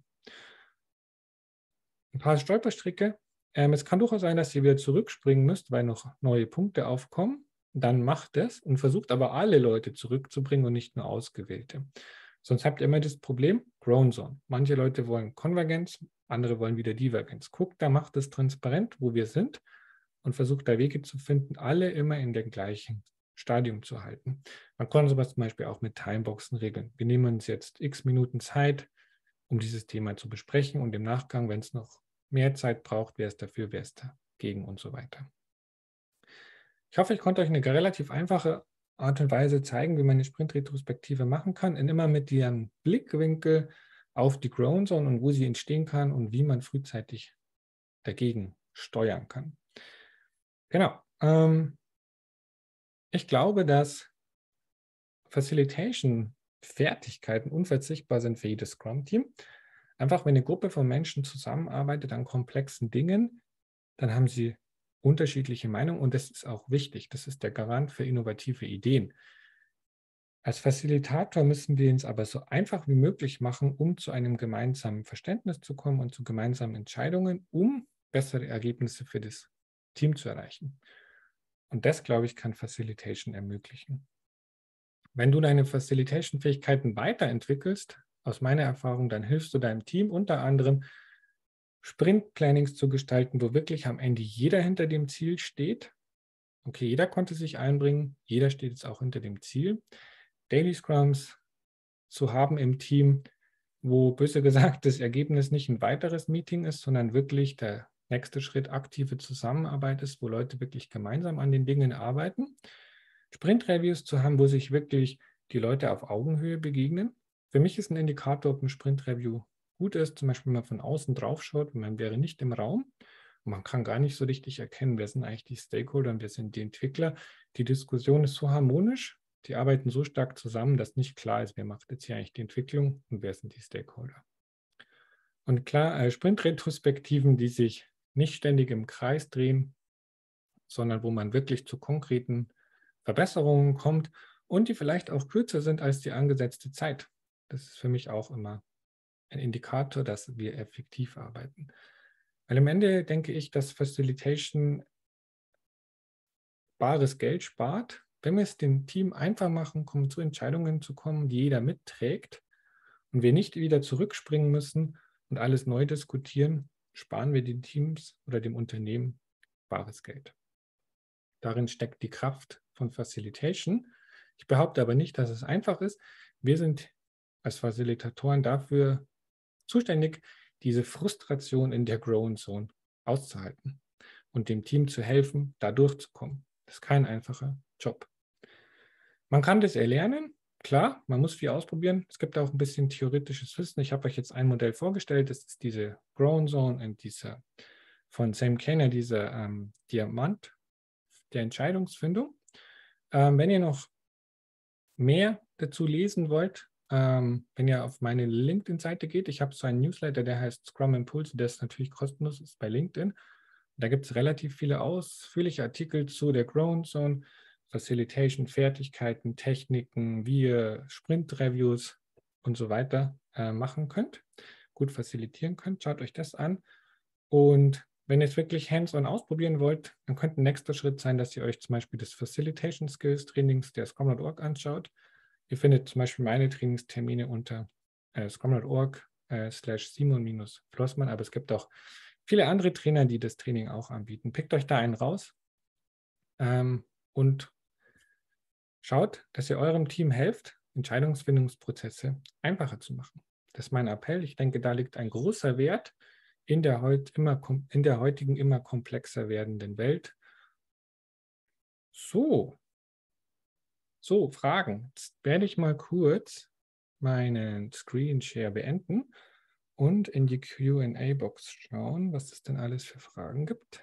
Ein paar Stolperstricke. Es kann durchaus sein, dass ihr wieder zurückspringen müsst, weil noch neue Punkte aufkommen. Dann macht es und versucht aber alle Leute zurückzubringen und nicht nur ausgewählte. Sonst habt ihr immer das Problem, Grown Zone. Manche Leute wollen Konvergenz, andere wollen wieder Divergenz. Guckt, da macht es transparent, wo wir sind und versucht da Wege zu finden, alle immer in dem gleichen Stadium zu halten. Man kann sowas zum Beispiel auch mit Timeboxen regeln. Wir nehmen uns jetzt x Minuten Zeit, um dieses Thema zu besprechen und im Nachgang, wenn es noch mehr Zeit braucht, wer ist dafür, wer ist dagegen und so weiter. Ich hoffe, ich konnte euch eine relativ einfache Art und Weise zeigen, wie man eine Sprint-Retrospektive machen kann, und immer mit dem Blickwinkel auf die Grown Zone und wo sie entstehen kann und wie man frühzeitig dagegen steuern kann. Genau. Ich glaube, dass Facilitation-Fertigkeiten unverzichtbar sind für jedes Scrum-Team. Einfach, wenn eine Gruppe von Menschen zusammenarbeitet an komplexen Dingen, dann haben sie unterschiedliche Meinungen und das ist auch wichtig. Das ist der Garant für innovative Ideen. Als Facilitator müssen wir es aber so einfach wie möglich machen, um zu einem gemeinsamen Verständnis zu kommen und zu gemeinsamen Entscheidungen, um bessere Ergebnisse für das Team zu erreichen. Und das, glaube ich, kann Facilitation ermöglichen. Wenn du deine Facilitation-Fähigkeiten weiterentwickelst, aus meiner Erfahrung, dann hilfst du deinem Team unter anderem, Sprint-Plannings zu gestalten, wo wirklich am Ende jeder hinter dem Ziel steht. Okay, jeder konnte sich einbringen, jeder steht jetzt auch hinter dem Ziel. Daily Scrums zu haben im Team, wo böse gesagt das Ergebnis nicht ein weiteres Meeting ist, sondern wirklich der nächste Schritt aktive Zusammenarbeit ist, wo Leute wirklich gemeinsam an den Dingen arbeiten. Sprint-Reviews zu haben, wo sich wirklich die Leute auf Augenhöhe begegnen. Für mich ist ein Indikator, ob ein Sprint-Review gut ist, zum Beispiel, wenn man von außen drauf schaut und man wäre nicht im Raum und man kann gar nicht so richtig erkennen, wer sind eigentlich die Stakeholder und wer sind die Entwickler. Die Diskussion ist so harmonisch, die arbeiten so stark zusammen, dass nicht klar ist, wer macht jetzt hier eigentlich die Entwicklung und wer sind die Stakeholder. Und klar, Sprint-Retrospektiven, die sich nicht ständig im Kreis drehen, sondern wo man wirklich zu konkreten Verbesserungen kommt und die vielleicht auch kürzer sind als die angesetzte Zeit. Das ist für mich auch immer ein Indikator, dass wir effektiv arbeiten. Weil am Ende denke ich, dass Facilitation bares Geld spart, wenn wir es dem Team einfach machen, zu Entscheidungen zu kommen, die jeder mitträgt und wir nicht wieder zurückspringen müssen und alles neu diskutieren, sparen wir den Teams oder dem Unternehmen bares Geld. Darin steckt die Kraft von Facilitation. Ich behaupte aber nicht, dass es einfach ist. Wir sind als Facilitatoren dafür zuständig, diese Frustration in der Growing Zone auszuhalten und dem Team zu helfen, da durchzukommen. Das ist kein einfacher Job. Man kann das erlernen, klar, man muss viel ausprobieren. Es gibt auch ein bisschen theoretisches Wissen. Ich habe euch jetzt ein Modell vorgestellt, das ist diese Growing Zone und dieser von Sam Kenner, dieser Diamant der Entscheidungsfindung. Wenn ihr noch mehr dazu lesen wollt, wenn ihr auf meine LinkedIn-Seite geht, ich habe so einen Newsletter, der heißt Scrum Impulse, der ist natürlich kostenlos, ist bei LinkedIn. Da gibt es relativ viele ausführliche Artikel zu der Growing Zone, Facilitation, Fertigkeiten, Techniken, wie ihr Sprint-Reviews und so weiter machen könnt, gut facilitieren könnt. Schaut euch das an. Und wenn ihr es wirklich hands-on ausprobieren wollt, dann könnte ein nächster Schritt sein, dass ihr euch zum Beispiel das Facilitation Skills Trainings der Scrum.org anschaut. Ihr findet zum Beispiel meine Trainingstermine unter scrum.org/Simon-Flossmann, aber es gibt auch viele andere Trainer, die das Training auch anbieten. Pickt euch da einen raus und schaut, dass ihr eurem Team helft, Entscheidungsfindungsprozesse einfacher zu machen. Das ist mein Appell. Ich denke, da liegt ein großer Wert in der heutigen immer komplexer werdenden Welt. So, Fragen. Jetzt werde ich mal kurz meinen Screen Share beenden und in die Q&A-Box schauen, was es denn alles für Fragen gibt.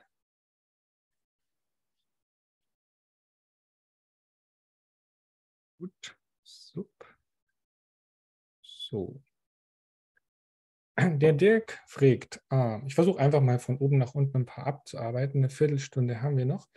Gut, super. So. Der Dirk fragt, ich versuche einfach mal von oben nach unten ein paar abzuarbeiten. Eine Viertelstunde haben wir noch.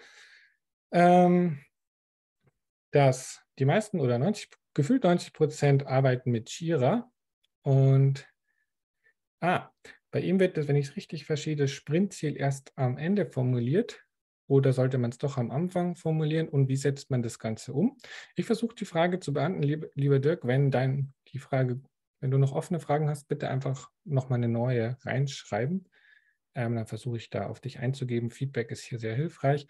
Dass die meisten oder gefühlt 90% arbeiten mit Jira und bei ihm wird das, wenn ich es richtig verstehe, das Sprintziel erst am Ende formuliert oder sollte man es doch am Anfang formulieren und wie setzt man das Ganze um? Ich versuche die Frage zu beantworten, lieber Dirk, wenn du noch offene Fragen hast, bitte einfach nochmal eine neue reinschreiben. Dann versuche ich da auf dich einzugeben. Feedback ist hier sehr hilfreich.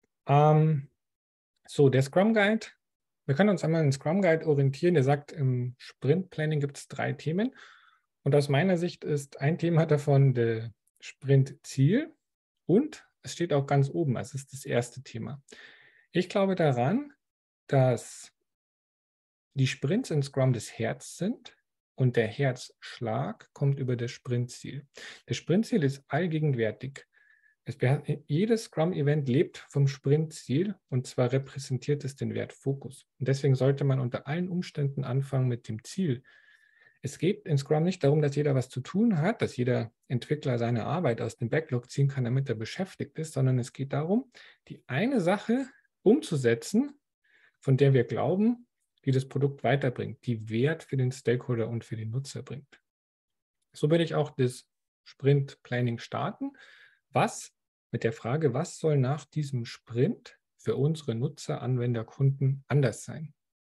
So, der Scrum Guide. Wir können uns einmal an den Scrum Guide orientieren. Der sagt, im Sprint Planning gibt es 3 Themen. Und aus meiner Sicht ist ein Thema davon der Sprintziel und es steht auch ganz oben, es ist das erste Thema. Ich glaube daran, dass die Sprints in Scrum das Herz sind und der Herzschlag kommt über das Sprintziel. Das Sprintziel ist allgegenwärtig. Jedes Scrum-Event lebt vom Sprintziel und zwar repräsentiert es den Wert Fokus. Und deswegen sollte man unter allen Umständen anfangen mit dem Ziel. Es geht in Scrum nicht darum, dass jeder was zu tun hat, dass jeder Entwickler seine Arbeit aus dem Backlog ziehen kann, damit er beschäftigt ist, sondern es geht darum, die eine Sache umzusetzen, von der wir glauben, die das Produkt weiterbringt, die Wert für den Stakeholder und für den Nutzer bringt. So würde ich auch das Sprint Planning starten. Mit der Frage, was soll nach diesem Sprint für unsere Nutzer, Anwender, Kunden anders sein?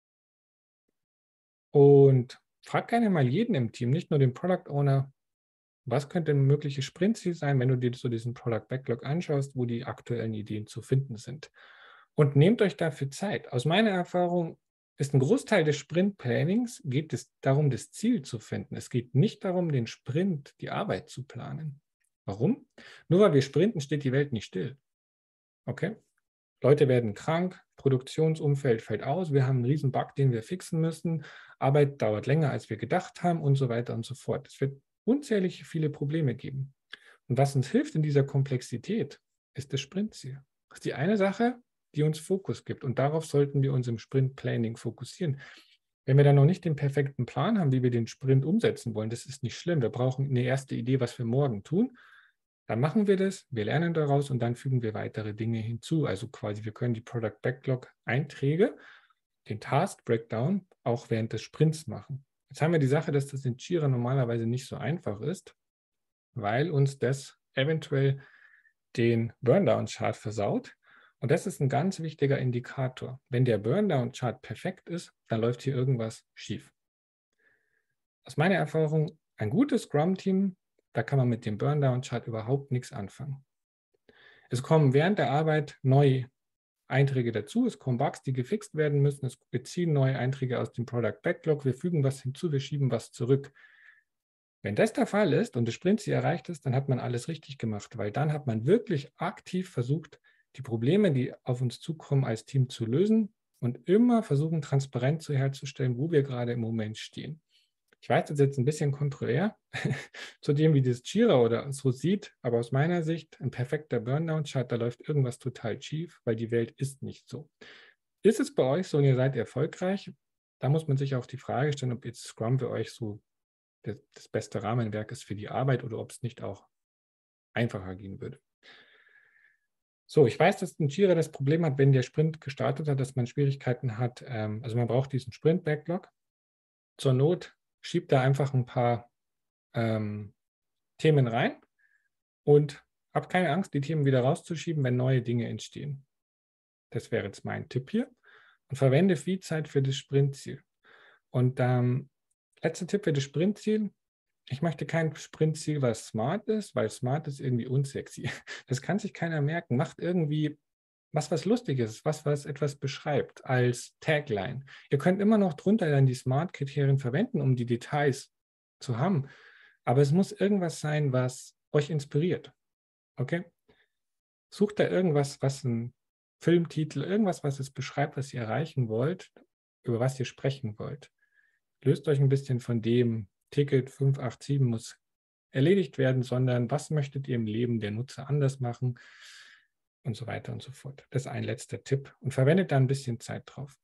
Und frag gerne mal jeden im Team, nicht nur den Product Owner, was könnte ein mögliches Sprintziel sein, wenn du dir so diesen Product Backlog anschaust, wo die aktuellen Ideen zu finden sind. Und nehmt euch dafür Zeit. Aus meiner Erfahrung ist ein Großteil des Sprint-Plannings, geht es darum, das Ziel zu finden. Es geht nicht darum, den Sprint, die Arbeit zu planen. Warum? Nur weil wir sprinten, steht die Welt nicht still. Okay? Leute werden krank, Produktionsumfeld fällt aus, wir haben einen riesen Bug, den wir fixen müssen, Arbeit dauert länger, als wir gedacht haben und so weiter und so fort. Es wird unzählige viele Probleme geben. Und was uns hilft in dieser Komplexität, ist das Sprintziel. Das ist die eine Sache, die uns Fokus gibt. Und darauf sollten wir uns im Sprint-Planning fokussieren. Wenn wir dann noch nicht den perfekten Plan haben, wie wir den Sprint umsetzen wollen, das ist nicht schlimm. Wir brauchen eine erste Idee, was wir morgen tun. Dann machen wir das, wir lernen daraus und dann fügen wir weitere Dinge hinzu. Also quasi, wir können die Product Backlog-Einträge, den Task Breakdown, auch während des Sprints machen. Jetzt haben wir die Sache, dass das in Jira normalerweise nicht so einfach ist, weil uns das eventuell den Burndown-Chart versaut. Und das ist ein ganz wichtiger Indikator. Wenn der Burndown-Chart perfekt ist, dann läuft hier irgendwas schief. Aus meiner Erfahrung, ein gutes Scrum-Team, da kann man mit dem Burndown-Chart überhaupt nichts anfangen. Es kommen während der Arbeit neue Einträge dazu, es kommen Bugs, die gefixt werden müssen, wir ziehen neue Einträge aus dem Product Backlog, wir fügen was hinzu, wir schieben was zurück. Wenn das der Fall ist und das Sprintziel erreicht ist, dann hat man alles richtig gemacht, weil dann hat man wirklich aktiv versucht, die Probleme, die auf uns zukommen, als Team zu lösen und immer versuchen, transparent herzustellen, wo wir gerade im Moment stehen. Ich weiß, das ist jetzt ein bisschen konträr zu dem, wie das Jira oder so sieht, aber aus meiner Sicht ein perfekter Burndown-Chart, da läuft irgendwas total schief, weil die Welt ist nicht so. Ist es bei euch so und ihr seid erfolgreich? Da muss man sich auch die Frage stellen, ob jetzt Scrum für euch so das beste Rahmenwerk ist für die Arbeit oder ob es nicht auch einfacher gehen würde. So, ich weiß, dass ein Jira das Problem hat, wenn der Sprint gestartet hat, dass man Schwierigkeiten hat. Also man braucht diesen Sprint-Backlog. Zur Not schiebt da einfach ein paar Themen rein und habt keine Angst, die Themen wieder rauszuschieben, wenn neue Dinge entstehen. Das wäre jetzt mein Tipp hier. Und verwende viel Zeit für das Sprintziel. Und letzter Tipp für das Sprintziel. Ich möchte kein Sprintziel, was smart ist, weil smart ist irgendwie unsexy. Das kann sich keiner merken. Macht irgendwie was Lustiges, was etwas beschreibt als Tagline. Ihr könnt immer noch drunter dann die Smart-Kriterien verwenden, um die Details zu haben. Aber es muss irgendwas sein, was euch inspiriert. Okay? Sucht da irgendwas, was ein Filmtitel, irgendwas, was es beschreibt, was ihr erreichen wollt, über was ihr sprechen wollt. Löst euch ein bisschen von dem Ticket 587 muss erledigt werden, sondern was möchtet ihr im Leben der Nutzer anders machen und so weiter und so fort. Das ist ein letzter Tipp und verwendet da ein bisschen Zeit drauf.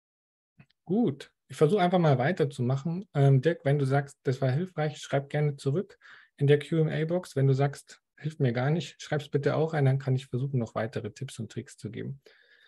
Gut, ich versuche einfach mal weiterzumachen. Dirk, wenn du sagst, das war hilfreich, schreib gerne zurück in der Q&A-Box. Wenn du sagst, hilft mir gar nicht, schreib es bitte auch rein, dann kann ich versuchen, noch weitere Tipps und Tricks zu geben.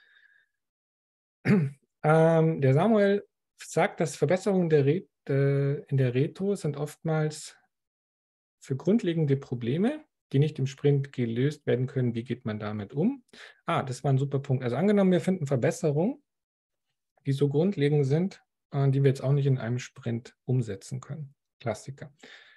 Der Samuel sagt, dass Verbesserungen in der Retro sind oftmals für grundlegende Probleme, die nicht im Sprint gelöst werden können. Wie geht man damit um? Das war ein super Punkt. Also angenommen, wir finden Verbesserungen, die so grundlegend sind, die wir jetzt auch nicht in einem Sprint umsetzen können. Klassiker.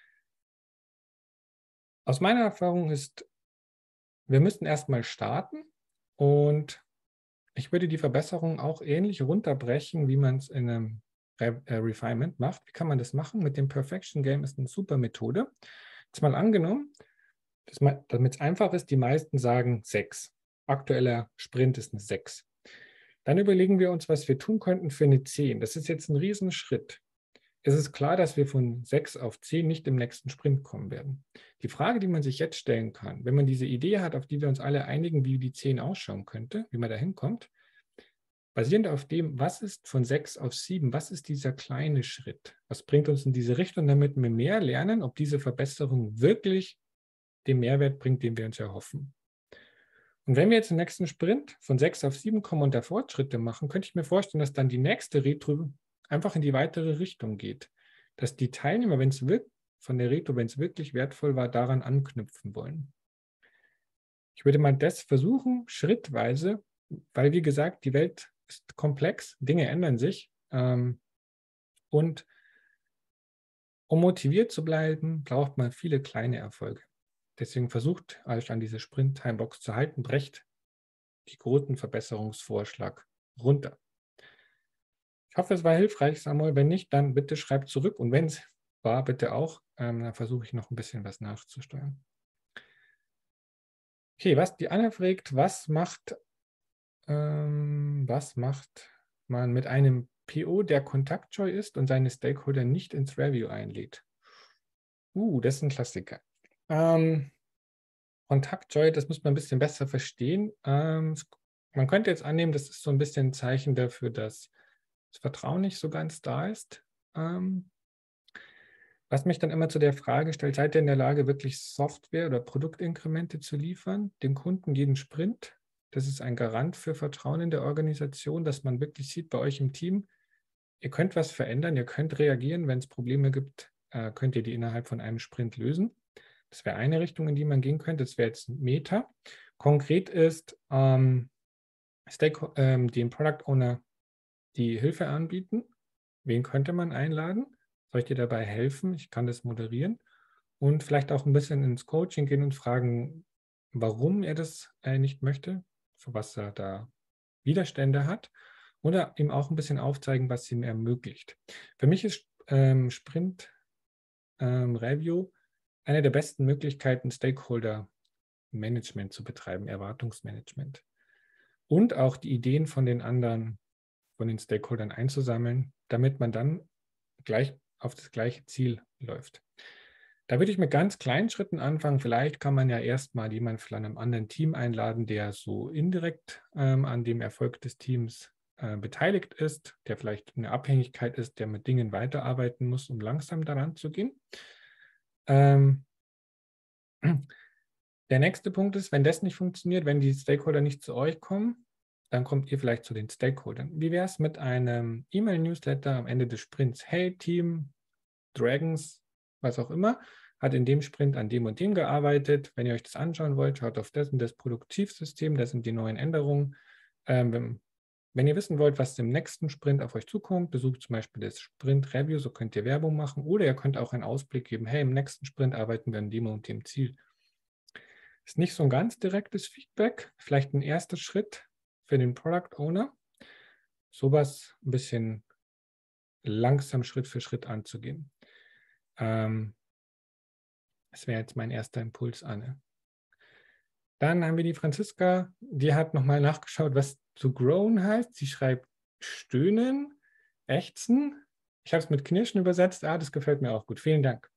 Aus meiner Erfahrung ist, wir müssten erstmal starten und ich würde die Verbesserung auch ähnlich runterbrechen, wie man es in einem Refinement macht. Wie kann man das machen? Mit dem Perfection Game ist eine super Methode. Jetzt mal angenommen, damit es einfach ist, die meisten sagen 6. Aktueller Sprint ist eine 6. Dann überlegen wir uns, was wir tun könnten für eine 10. Das ist jetzt ein Riesenschritt. Es ist klar, dass wir von 6 auf 10 nicht im nächsten Sprint kommen werden. Die Frage, die man sich jetzt stellen kann, wenn man diese Idee hat, auf die wir uns alle einigen, wie die 10 ausschauen könnte, wie man da hinkommt, basierend auf dem, was ist von 6 auf 7, was ist dieser kleine Schritt? Was bringt uns in diese Richtung, damit wir mehr lernen, ob diese Verbesserung wirklich den Mehrwert bringt, den wir uns erhoffen? Und wenn wir jetzt im nächsten Sprint von 6 auf 7 kommen und da Fortschritte machen, könnte ich mir vorstellen, dass dann die nächste Retro einfach in die weitere Richtung geht. Dass die Teilnehmer, wenn es wirklich wertvoll war, daran anknüpfen wollen. Ich würde mal das versuchen, schrittweise, weil wie gesagt, die Welt ist komplex, Dinge ändern sich. Und um motiviert zu bleiben, braucht man viele kleine Erfolge. Deswegen versucht euch an diese Sprint-Timebox zu halten, brecht die großen Verbesserungsvorschlag runter. Ich hoffe, es war hilfreich, Samuel. Wenn nicht, dann bitte schreibt zurück. Und wenn es war, bitte auch. Dann versuche ich noch ein bisschen was nachzusteuern. Okay, was die Anna fragt, was macht man mit einem PO, der kontaktscheu ist und seine Stakeholder nicht ins Review einlädt? Das ist ein Klassiker. Kontaktscheu, das muss man ein bisschen besser verstehen. Man könnte jetzt annehmen, das ist so ein bisschen ein Zeichen dafür, dass das Vertrauen nicht so ganz da ist. Was mich dann immer zu der Frage stellt, seid ihr in der Lage, wirklich Software oder Produktinkremente zu liefern, dem Kunden jeden Sprint? Das ist ein Garant für Vertrauen in der Organisation, dass man wirklich sieht bei euch im Team, ihr könnt was verändern, ihr könnt reagieren, wenn es Probleme gibt, könnt ihr die innerhalb von einem Sprint lösen. Das wäre eine Richtung, in die man gehen könnte. Das wäre jetzt Meta. Konkret ist, dem Product Owner die Hilfe anbieten. Wen könnte man einladen? Soll ich dir dabei helfen? Ich kann das moderieren. Und vielleicht auch ein bisschen ins Coaching gehen und fragen, warum er das nicht möchte, für was er da Widerstände hat. Oder ihm auch ein bisschen aufzeigen, was ihm ermöglicht. Für mich ist Sprint Review eine der besten Möglichkeiten, Stakeholder-Management zu betreiben, Erwartungsmanagement. Und auch die Ideen von den anderen, von den Stakeholdern einzusammeln, damit man dann gleich auf das gleiche Ziel läuft. Da würde ich mit ganz kleinen Schritten anfangen. Vielleicht kann man ja erstmal jemanden von einem anderen Team einladen, der so indirekt an dem Erfolg des Teams beteiligt ist, der vielleicht eine Abhängigkeit ist, der mit Dingen weiterarbeiten muss, um langsam daran zu gehen. Der nächste Punkt ist, wenn das nicht funktioniert, wenn die Stakeholder nicht zu euch kommen, dann kommt ihr vielleicht zu den Stakeholdern. Wie wäre es mit einem E-Mail-Newsletter am Ende des Sprints? Hey Team, Dragons, was auch immer, hat in dem Sprint an dem und dem gearbeitet. Wenn ihr euch das anschauen wollt, schaut auf das und das Produktivsystem, das sind die neuen Änderungen. Wenn ihr wissen wollt, was im nächsten Sprint auf euch zukommt, besucht zum Beispiel das Sprint-Review, so könnt ihr Werbung machen oder ihr könnt auch einen Ausblick geben, hey, im nächsten Sprint arbeiten wir an dem und dem Ziel. Ist nicht so ein ganz direktes Feedback, vielleicht ein erster Schritt für den Product Owner, sowas ein bisschen langsam Schritt für Schritt anzugehen. Das wäre jetzt mein erster Impuls, Anne. Dann haben wir die Franziska, die hat nochmal nachgeschaut, was to groan heißt. Sie schreibt stöhnen, ächzen. Ich habe es mit knirschen übersetzt. Das gefällt mir auch gut. Vielen Dank.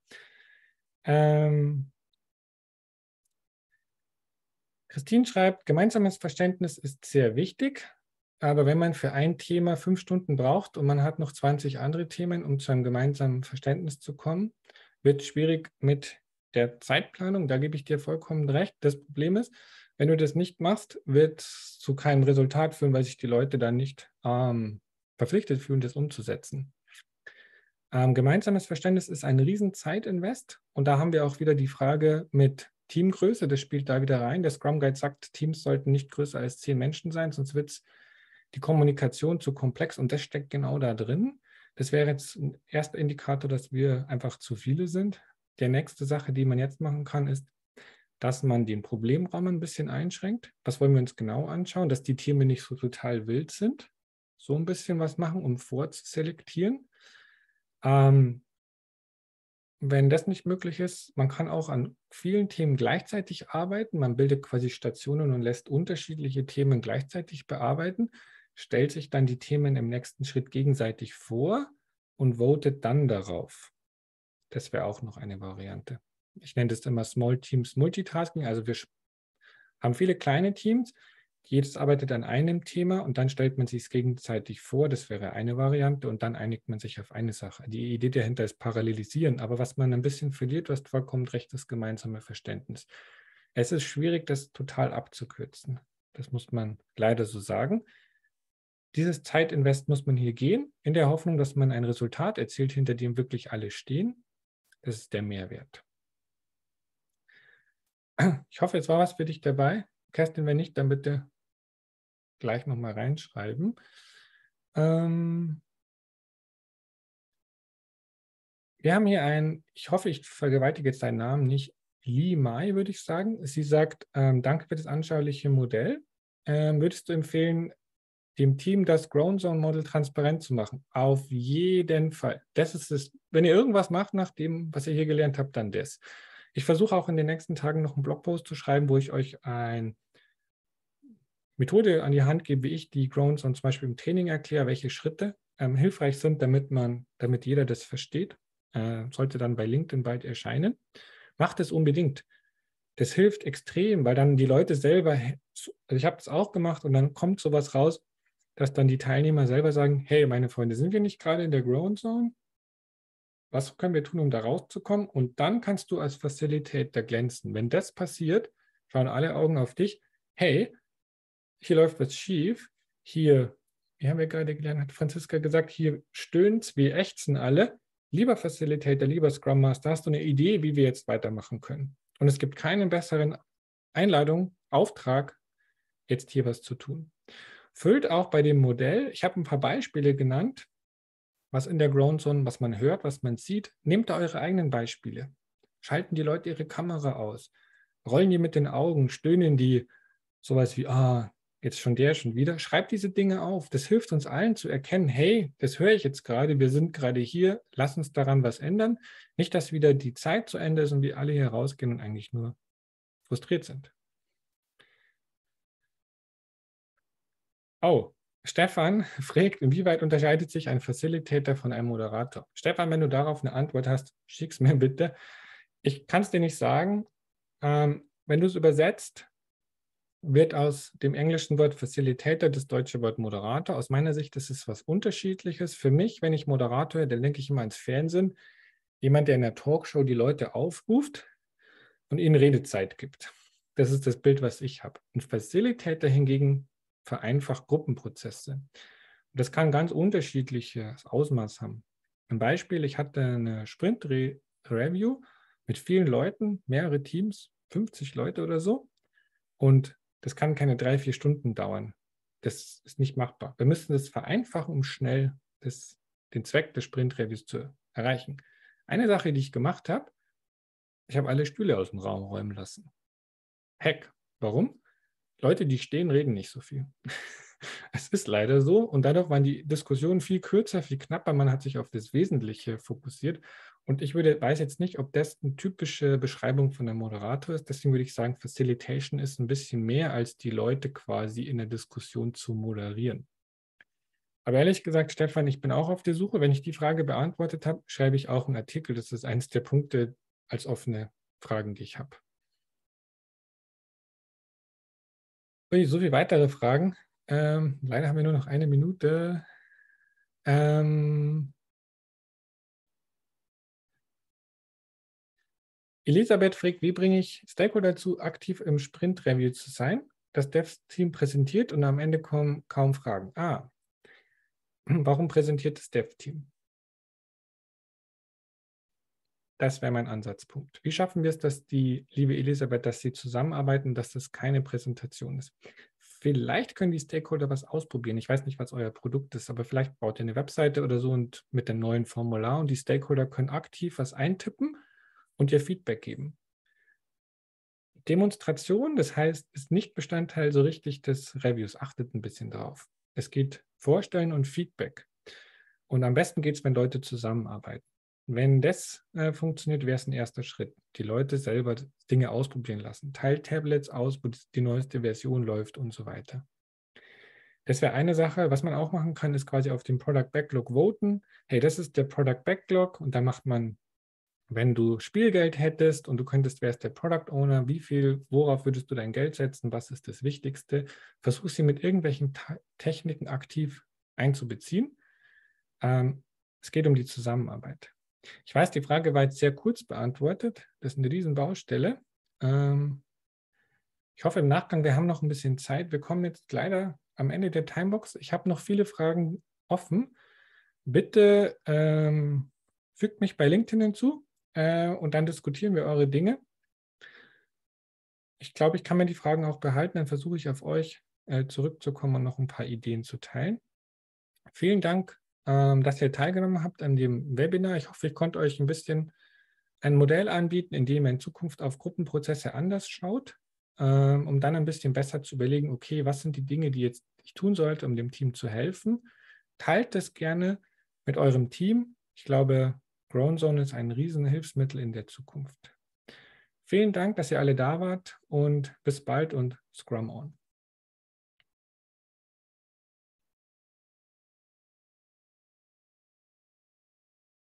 Christine schreibt, gemeinsames Verständnis ist sehr wichtig, aber wenn man für ein Thema 5 Stunden braucht und man hat noch 20 andere Themen, um zu einem gemeinsamen Verständnis zu kommen, wird es schwierig mit der Zeitplanung. Da gebe ich dir vollkommen recht. Das Problem ist, wenn du das nicht machst, wird es zu keinem Resultat führen, weil sich die Leute dann nicht verpflichtet fühlen, das umzusetzen. Gemeinsames Verständnis ist ein riesen Zeitinvest und da haben wir auch wieder die Frage mit Teamgröße, das spielt da wieder rein. Der Scrum Guide sagt, Teams sollten nicht größer als 10 Menschen sein, sonst wird die Kommunikation zu komplex und das steckt genau da drin. Das wäre jetzt ein erster Indikator, dass wir einfach zu viele sind. Die nächste Sache, die man jetzt machen kann, ist, dass man den Problemraum ein bisschen einschränkt. Was wollen wir uns genau anschauen? Dass die Themen nicht so total wild sind. So ein bisschen was machen, um vorzuselektieren. Wenn das nicht möglich ist, man kann auch an vielen Themen gleichzeitig arbeiten. Man bildet quasi Stationen und lässt unterschiedliche Themen gleichzeitig bearbeiten, stellt sich dann die Themen im nächsten Schritt gegenseitig vor und votet dann darauf. Das wäre auch noch eine Variante. Ich nenne das immer Small Teams Multitasking. Also wir haben viele kleine Teams, jedes arbeitet an einem Thema und dann stellt man sich es gegenseitig vor. Das wäre eine Variante und dann einigt man sich auf eine Sache. Die Idee dahinter ist Parallelisieren, aber was man ein bisschen verliert, du hast vollkommen recht, das gemeinsame Verständnis. Es ist schwierig, das total abzukürzen. Das muss man leider so sagen. Dieses Zeitinvest muss man hier gehen, in der Hoffnung, dass man ein Resultat erzielt, hinter dem wirklich alle stehen. Das ist der Mehrwert. Ich hoffe, es war was für dich dabei. Kerstin, wenn nicht, dann bitte gleich nochmal reinschreiben. Wir haben hier ich hoffe, ich vergewaltige jetzt deinen Namen nicht, Li Mai, würde ich sagen. Sie sagt, danke für das anschauliche Modell. Würdest du empfehlen, dem Team das Grown Zone Model transparent zu machen? Auf jeden Fall. Das ist es. Wenn ihr irgendwas macht nach dem, was ihr hier gelernt habt, dann das. Ich versuche auch in den nächsten Tagen noch einen Blogpost zu schreiben, wo ich euch eine Methode an die Hand gebe, wie ich die Grown Zone zum Beispiel im Training erkläre, welche Schritte hilfreich sind, damit jeder das versteht. Sollte dann bei LinkedIn bald erscheinen. Macht es unbedingt. Das hilft extrem, weil dann die Leute selber, also ich habe es auch gemacht und dann kommt sowas raus, dass dann die Teilnehmer selber sagen, hey, meine Freunde, sind wir nicht gerade in der Grown Zone? Was können wir tun, um da rauszukommen? Und dann kannst du als Facilitator glänzen. Wenn das passiert, schauen alle Augen auf dich. Hey, hier läuft was schief. Hier, wie haben wir gerade gelernt, hat Franziska gesagt, hier stöhnt's, wir ächzen alle. Lieber Facilitator, lieber Scrum Master, hast du eine Idee, wie wir jetzt weitermachen können? Und es gibt keinen besseren Einladung, Auftrag, jetzt hier was zu tun. Füllt auch bei dem Modell, ich habe ein paar Beispiele genannt, was in der Grown Zone, was man hört, was man sieht. Nehmt da eure eigenen Beispiele. Schalten die Leute ihre Kamera aus. Rollen die mit den Augen, stöhnen die sowas wie, jetzt schon wieder. Schreibt diese Dinge auf. Das hilft uns allen zu erkennen, hey, das höre ich jetzt gerade, wir sind gerade hier, lass uns daran was ändern. Nicht, dass wieder die Zeit zu Ende ist und wir alle hier rausgehen und eigentlich nur frustriert sind. Oh, Stefan fragt, inwieweit unterscheidet sich ein Facilitator von einem Moderator? Stefan, wenn du darauf eine Antwort hast, schick's mir bitte. Ich kann es dir nicht sagen. Wenn du es übersetzt, wird aus dem englischen Wort Facilitator das deutsche Wort Moderator. Aus meiner Sicht ist es was Unterschiedliches. Für mich, wenn ich Moderator höre, dann denke ich immer ans Fernsehen. Jemand, der in der Talkshow die Leute aufruft und ihnen Redezeit gibt. Das ist das Bild, was ich habe. Ein Facilitator hingegen vereinfacht Gruppenprozesse. Und das kann ganz unterschiedliches Ausmaß haben. Ein Beispiel, ich hatte eine Sprint-Review mit vielen Leuten, mehrere Teams, 50 Leute oder so. Und das kann keine 3-4 Stunden dauern. Das ist nicht machbar. Wir müssen das vereinfachen, um schnell den Zweck des Sprint-Reviews zu erreichen. Eine Sache, die ich gemacht habe, ich habe alle Stühle aus dem Raum räumen lassen. Hack. Warum? Leute, die stehen, reden nicht so viel. Es ist leider so und dadurch waren die Diskussionen viel kürzer, viel knapper. Man hat sich auf das Wesentliche fokussiert und ich weiß jetzt nicht, ob das eine typische Beschreibung von einem Moderator ist. Deswegen würde ich sagen, Facilitation ist ein bisschen mehr als die Leute quasi in der Diskussion zu moderieren. Aber ehrlich gesagt, Stefan, ich bin auch auf der Suche. Wenn ich die Frage beantwortet habe, schreibe ich auch einen Artikel. Das ist eines der Punkte als offene Fragen, die ich habe. So viele weitere Fragen. Leider haben wir nur noch eine Minute. Elisabeth fragt, wie bringe ich Stakeholder dazu, aktiv im Sprint-Review zu sein? Das Dev-Team präsentiert und am Ende kommen kaum Fragen. Warum präsentiert das Dev-Team? Das wäre mein Ansatzpunkt. Wie schaffen wir es, dass die liebe Elisabeth, dass sie zusammenarbeiten, dass das keine Präsentation ist? Vielleicht können die Stakeholder was ausprobieren. Ich weiß nicht, was euer Produkt ist, aber vielleicht baut ihr eine Webseite oder so und mit dem neuen Formular und die Stakeholder können aktiv was eintippen und ihr Feedback geben. Demonstration, das heißt, ist nicht Bestandteil so richtig des Reviews. Achtet ein bisschen drauf. Es geht Vorstellen und Feedback. Und am besten geht es, wenn Leute zusammenarbeiten. Wenn das funktioniert, wäre es ein erster Schritt. Die Leute selber Dinge ausprobieren lassen. Teilt Tablets aus, wo die neueste Version läuft und so weiter. Das wäre eine Sache. Was man auch machen kann, ist quasi auf den Product Backlog voten. Hey, das ist der Product Backlog und da macht man wenn du Spielgeld hättest und du wärst der Product Owner, worauf würdest du dein Geld setzen, was ist das Wichtigste? Versuch sie mit irgendwelchen Techniken aktiv einzubeziehen. Es geht um die Zusammenarbeit. Ich weiß, die Frage war jetzt sehr kurz beantwortet. Das ist eine Riesenbaustelle. Ich hoffe im Nachgang, wir haben noch ein bisschen Zeit. Wir kommen jetzt leider am Ende der Timebox. Ich habe noch viele Fragen offen. Bitte fügt mich bei LinkedIn hinzu und dann diskutieren wir eure Dinge. Ich glaube, ich kann mir die Fragen auch behalten. Dann versuche ich auf euch zurückzukommen und noch ein paar Ideen zu teilen. Vielen Dank, dass ihr teilgenommen habt an dem Webinar. Ich hoffe, ich konnte euch ein bisschen ein Modell anbieten, in dem ihr in Zukunft auf Gruppenprozesse anders schaut, um dann ein bisschen besser zu überlegen, okay, was sind die Dinge, die jetzt ich tun sollte, um dem Team zu helfen. Teilt das gerne mit eurem Team. Ich glaube, GrownZone ist ein Riesenhilfsmittel in der Zukunft. Vielen Dank, dass ihr alle da wart und bis bald und Scrum on.